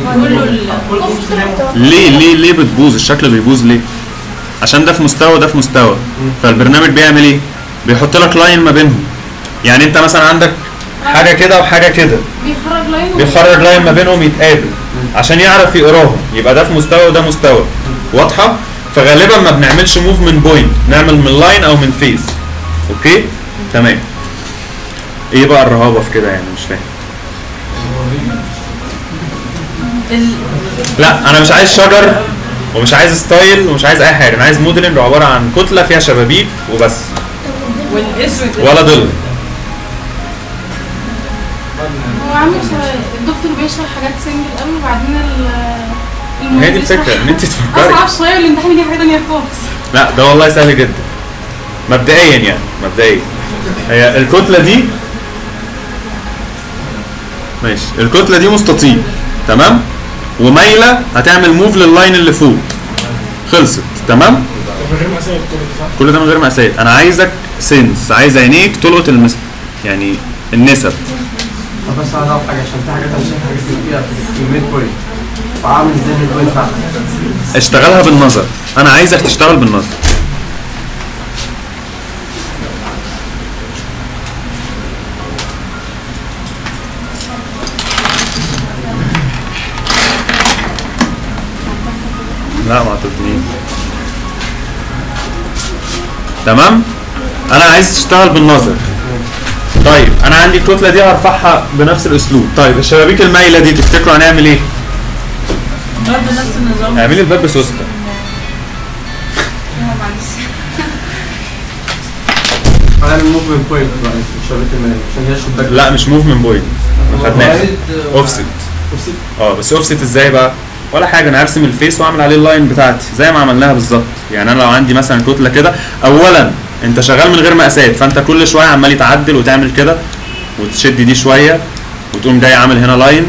ليه ليه ليه بتبوظ؟ الشكل بيبوظ ليه؟ عشان ده في مستوى وده في مستوى. فالبرنامج بيعمل ايه؟ بيحط لك لاين ما بينهم. يعني انت مثلا عندك حاجه كده وحاجه كده، بيخرج لاين بيخرج لاين ما بينهم يتقابل عشان يعرف يقراهم، يبقى ده في مستوى وده مستوى. واضحه؟ فغالبا ما بنعملش موف من بوينت، نعمل من لاين او من فيس. اوكي؟ تمام. ايه بقى الرهابه في كده يعني؟ مش فاهم. لا انا مش عايز شجر ومش عايز ستايل ومش عايز اي حاجه، انا عايز موديلنج عباره عن كتله فيها شبابيك وبس، والاسود ولا ضل. هو عامل شبه الدكتور بيشرح حاجات سنجل قوي وبعدين ال هي دي الفكره ان انت تفكري. اصعب شويه والامتحان يجي حاجه ثانيه خالص. لا ده والله سهل جدا مبدئيا، يعني مبدئيا هي الكتله دي ماشي، الكتله دي مستطيل تمام، ومايله هتعمل موف لللاين اللي فوق، خلصت. تمام؟ من غير مقاسات كل ده صح؟ كل ده من غير مقاسات. انا عايزك سنس، عايز عينيك تلقط المس... يعني النسب. طب بس انا اعرف حاجه عشان في حاجات انا شايف حاجات فيها في الميد بوينت، فاعمل ازاي الميد بوينت بتاعتك؟ اشتغلها بالنظر، انا عايزك تشتغل بالنظر. لا ما عطتنيش. تمام؟ انا عايز تشتغل بالنظر. طيب انا عندي الكتله دي هرفعها بنفس الاسلوب. طيب الشبابيك المايله دي تفتكروا هنعمل ايه؟ برضه نفس النظام. اعملي الباب بسوسته. هنعمل موفمنت بوينت بقى الشبابيك الماليه عشان هي شباك. لا مش موفمنت بوينت، ما خدناش. اوفست. اه بس اوفست ازاي بقى؟ ولا حاجه، انا هرسم الفيس واعمل عليه اللاين بتاعتي زي ما عملناها بالظبط. يعني انا لو عندي مثلا كتله كده، اولا انت شغال من غير مقاسات، فانت كل شويه عمال تعدل وتعمل كده وتشد دي شويه وتقوم جاي عامل هنا لاين.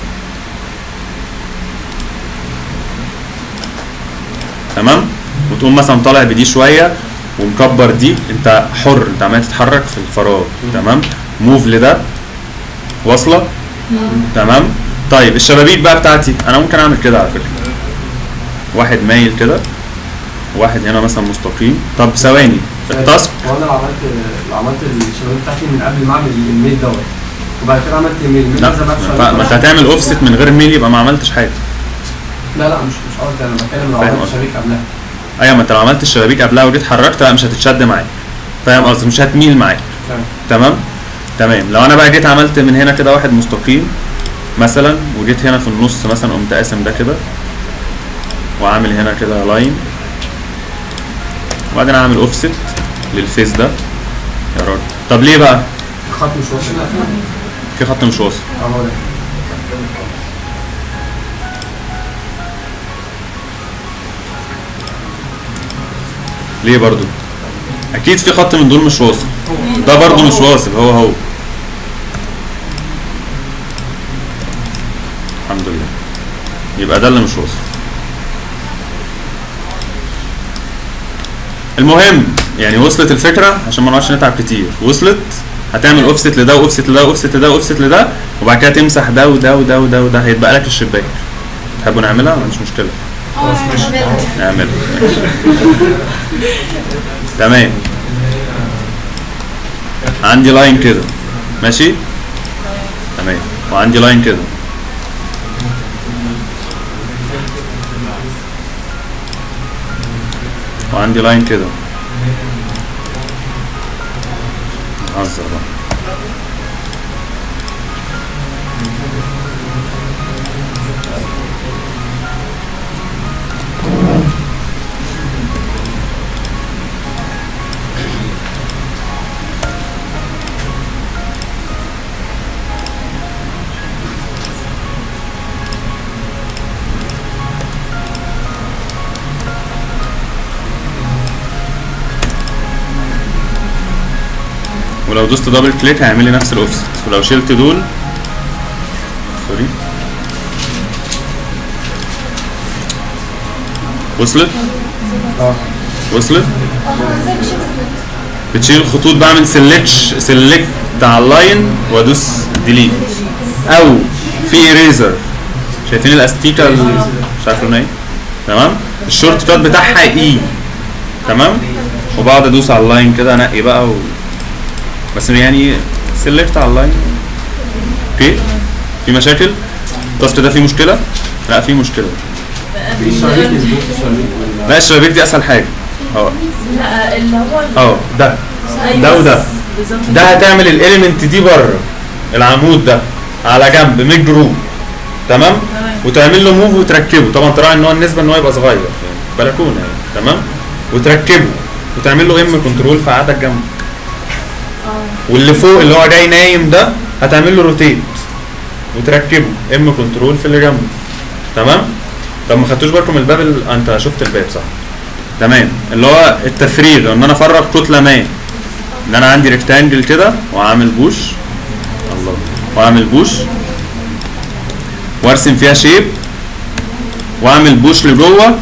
تمام؟ وتقوم مثلا طالع بدي شويه ومكبر دي، انت حر، انت عمال تتحرك في الفراغ. تمام؟ موف لده واصله؟ تمام؟ طيب الشبابيك بقى بتاعتي انا ممكن اعمل كده على فكره، واحد مايل كده، واحد هنا مثلا مستقيم. طب ثواني التاسك. هو انا لو عملت لو عملت الشبابيك بتاعتي من قبل ما اعمل الميل دوت وبعد كده عملت الميل الميل لا ده بقى ما انت هتعمل اوفست من غير ميل يبقى ما عملتش حاجه. لا لا مش مش قصدي، انا بتكلم لو فاهم عملت قصدي. شبابيك قبلها ايوه، ما انت لو عملت الشبابيك قبلها وجيت حركت لا مش هتتشد معاك، فاهم قصدي؟ مش هتميل معاك. تمام تمام. لو انا بقى جيت عملت من هنا كده واحد مستقيم مثلا، وجيت هنا في النص مثلا قمت قاسم ده كده وعامل هنا كده لاين، وبعدين اعمل اوفست للفيس ده يا راجل. طب ليه بقى؟ خط مش واصل. في خط مش واصل. اهو ده. ليه برضو؟ اكيد في خط من دول مش واصل، ده برضو مش واصل، هو هو. الحمد لله، يبقى ده اللي مش واصل. المهم يعني وصلت الفكره عشان ما نقعدش نتعب كتير. وصلت، هتعمل اوفست لده واوفست لده واوفست لده واوفست لده، وبعد كده تمسح ده وده وده وده وده، هيتبقى لك الشباك. تحبوا نعملها؟ مش مشكله. خلاص ماشي. نعملها. تمام. عندي لاين كده ماشي؟ تمام. وعندي لاين كده. وعندي لاين كده. نهزر بقى. ولو دوست دبل كليك هيعمل لي نفس الاوفست، ولو شلت دول سوري. وصلت؟ اه وصلت؟ بتشيل الخطوط، بعمل سيلكت سيلكت على اللاين وادوس ديليت، او في اريزر. شايفين الاستيكه مش عارف لونها ايه؟ تمام؟ الشورت كات بتاعها اي. تمام؟ وبقعد ادوس على اللاين كده انقي بقى و... بس يعني سيلكت على اللاين. اوكي؟ في مشاكل؟ التاسك ده فيه مشكله؟ لا فيه مشكله. في شبابيك يظبط الشبابيك. لا الشبابيك دي اسهل حاجه. اه لا اللي هو اه ده ده وده ده هتعمل الاليمنت دي بره العمود ده على جنب ميد جروب. تمام؟ وتعمل له موف وتركبه، طبعا تراعي ان هو النسبه ان هو يبقى صغير يعني بلكونه يعني. تمام؟ وتركبه وتعمل له ام كنترول في قعدك جنبه. واللي فوق اللي هو جاي نايم ده هتعمل له روتيت وتركبه ام كنترول في اللي جنبه. تمام؟ طب ما خدتوش بالكم الباب ال... انت شفت الباب صح؟ تمام. اللي هو التفريغ، ان انا افرغ كتله ما، ان انا عندي ريكتانجل كده وعامل بوش الله واعمل بوش وارسم فيها شيب واعمل بوش لجوه.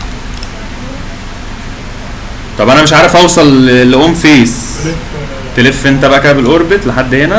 طب انا مش عارف اوصل لاوم فيس، تلف انت بقى كده بالاوربت لحد هنا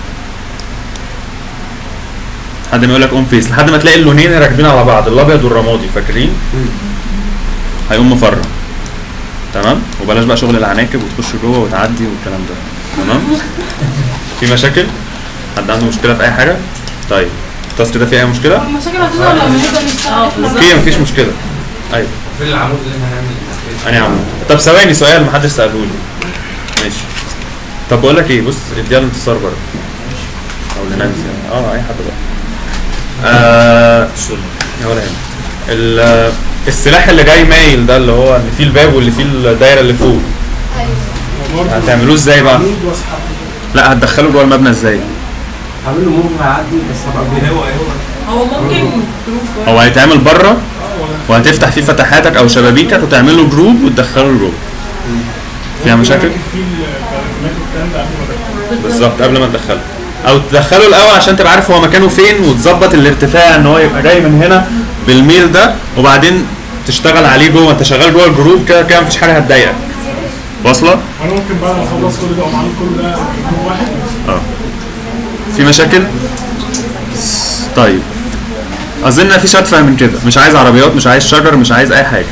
لحد ما يقول لك اون فيس، لحد ما تلاقي اللونين راكبين على بعض، الابيض والرمادي، فاكرين؟ هيقوم مفرغ. تمام؟ وبلاش بقى شغل العناكب وتخش جوه وتعدي والكلام ده. تمام؟ في مشاكل؟ حد عنده مشكله في اي حاجه؟ طيب التاسك ده فيه اي مشكله؟ المشاكل هتظهر لما نبدا نشتغل. اوكي مفيش مشكله. ايوه فين العمود اللي احنا هنعمل؟ انا عمود. طب ثواني سؤال محدش ساله لي. ماشي. طب بقول لك ايه، بص اديها الانتصار بره او لنانسي يعني. اه اي حد بقى. آه يا ولا هنا السلاح اللي جاي مايل ده اللي هو اللي فيه الباب واللي فيه الدايره اللي فوق، برضه هتعملوه ازاي بقى؟ عمود واسحب. لا هتدخله جوه المبنى ازاي؟ هعمل له موف هيعدي بس هبقى هو هو هو ممكن هو هيتعمل بره وهتفتح فيه فتحاتك او شبابيكك وتعمل له جروب وتدخله جوه. فيها مشاكل؟ في الكلام ده قبل ما أدخله. بالظبط قبل ما تدخله، او تدخله الاول عشان تبقى عارف هو مكانه فين وتظبط الارتفاع ان هو يبقى جاي من هنا بالميل ده، وبعدين تشتغل عليه جوه. انت شغال جوه الجروب كده كده مفيش حاجه هتضايقك. واصله؟ انا ممكن بعد ما اخلص كل ده اقوم عامل كل ده جروب واحد. اه في مشاكل؟ طيب اظن مفيش اتفه من كده. مش عايز عربيات، مش عايز شجر، مش عايز اي حاجه،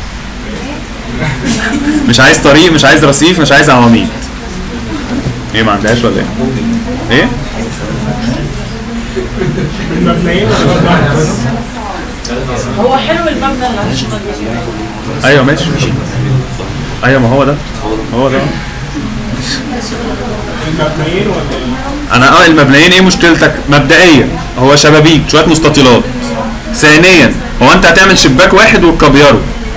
مش عايز طريق، مش عايز رصيف، مش عايز عواميد. ايه ما عندهاش ولا ايه؟ ايه؟ المبنيين ولا بس؟ هو حلو المبنى اللي هنشتغل فيه. ايوه ماشي. ايوه ما هو ده هو ده المبنيين ولا ايه؟ انا اه المبنيين ايه مشكلتك؟ مبدئيا هو شبابيك شويه مستطيلات. ثانيا هو انت هتعمل شباك واحد وتكبيره.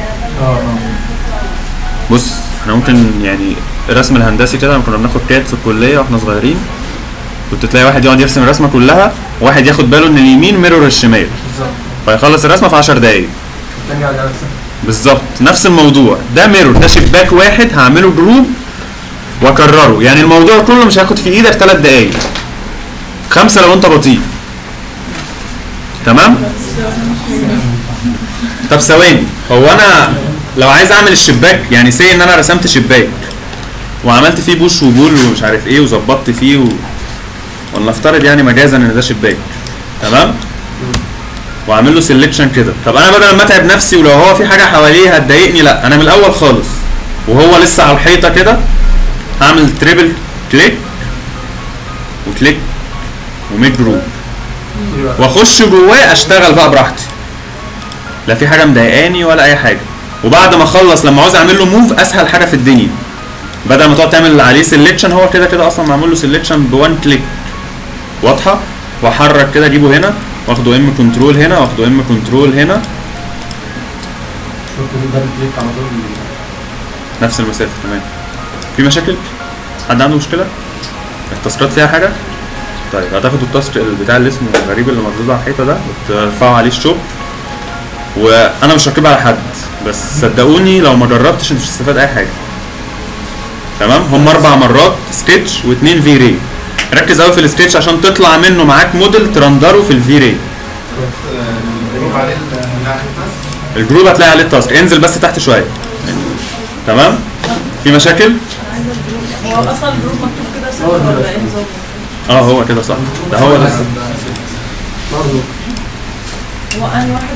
بص احنا ممكن يعني الرسم الهندسي كده لما كنا بناخد كاد في الكليه واحنا صغيرين كنت تلاقي واحد يقعد يرسم الرسمه كلها وواحد ياخد باله ان اليمين ميرور الشمال فيخلص الرسمه في عشر دقايق. بالظبط نفس الموضوع ده ميرور ده شباك واحد هعمله جروب واكرره يعني الموضوع كله مش هياخد في ايدك ثلاث دقايق خمسه لو انت بطيء. تمام؟ طب ثواني هو انا لو عايز اعمل الشباك يعني سي ان انا رسمت شباك وعملت فيه بوش وبول ومش عارف ايه وظبطت فيه و... ولنفترض يعني مجازا ان ده شباك. تمام؟ واعمل له سيلكشن كده. طب انا بدل ما اتعب نفسي ولو هو في حاجه حواليه هتضايقني لا انا من الاول خالص وهو لسه على الحيطه كده هعمل تريبل كليك وكليك وميك جروب واخش جواه اشتغل بقى براحتي لا في حاجه مضايقاني ولا اي حاجه. وبعد ما اخلص لما عاوز اعمل له موف اسهل حاجه في الدنيا بدل ما تقعد تعمل عليه سيلكشن هو كده كده اصلا معمول له سيلكشن بوان كليك واضحه. واحرك كده اجيبه هنا واخده ام كنترول هنا واخده ام كنترول هنا نفس المسافه. تمام. في مشاكل؟ حد عنده مشكله؟ التاسكات فيها حاجه؟ طيب هتاخدوا التاسك بتاع اللي اسمه الغريب اللي مربوط على الحيطه ده وترفعوا عليه الشوب وانا مش راكبها على حد بس صدقوني لو ما جربتش انت مش هتستفاد اي حاجه. تمام؟ هم اربع مرات سكتش واثنين في راي. ركز قوي في السكتش عشان تطلع منه معاك موديل ترندره في الفي راي. الجروب عليه الجروب هتلاقي عليه التاسك انزل بس تحت شويه. تمام؟ في مشاكل؟ هو اصلا الجروب مكتوب كده صح ولا ايه نظامه؟ اه هو كده صح ده هو ده. هو انهي واحد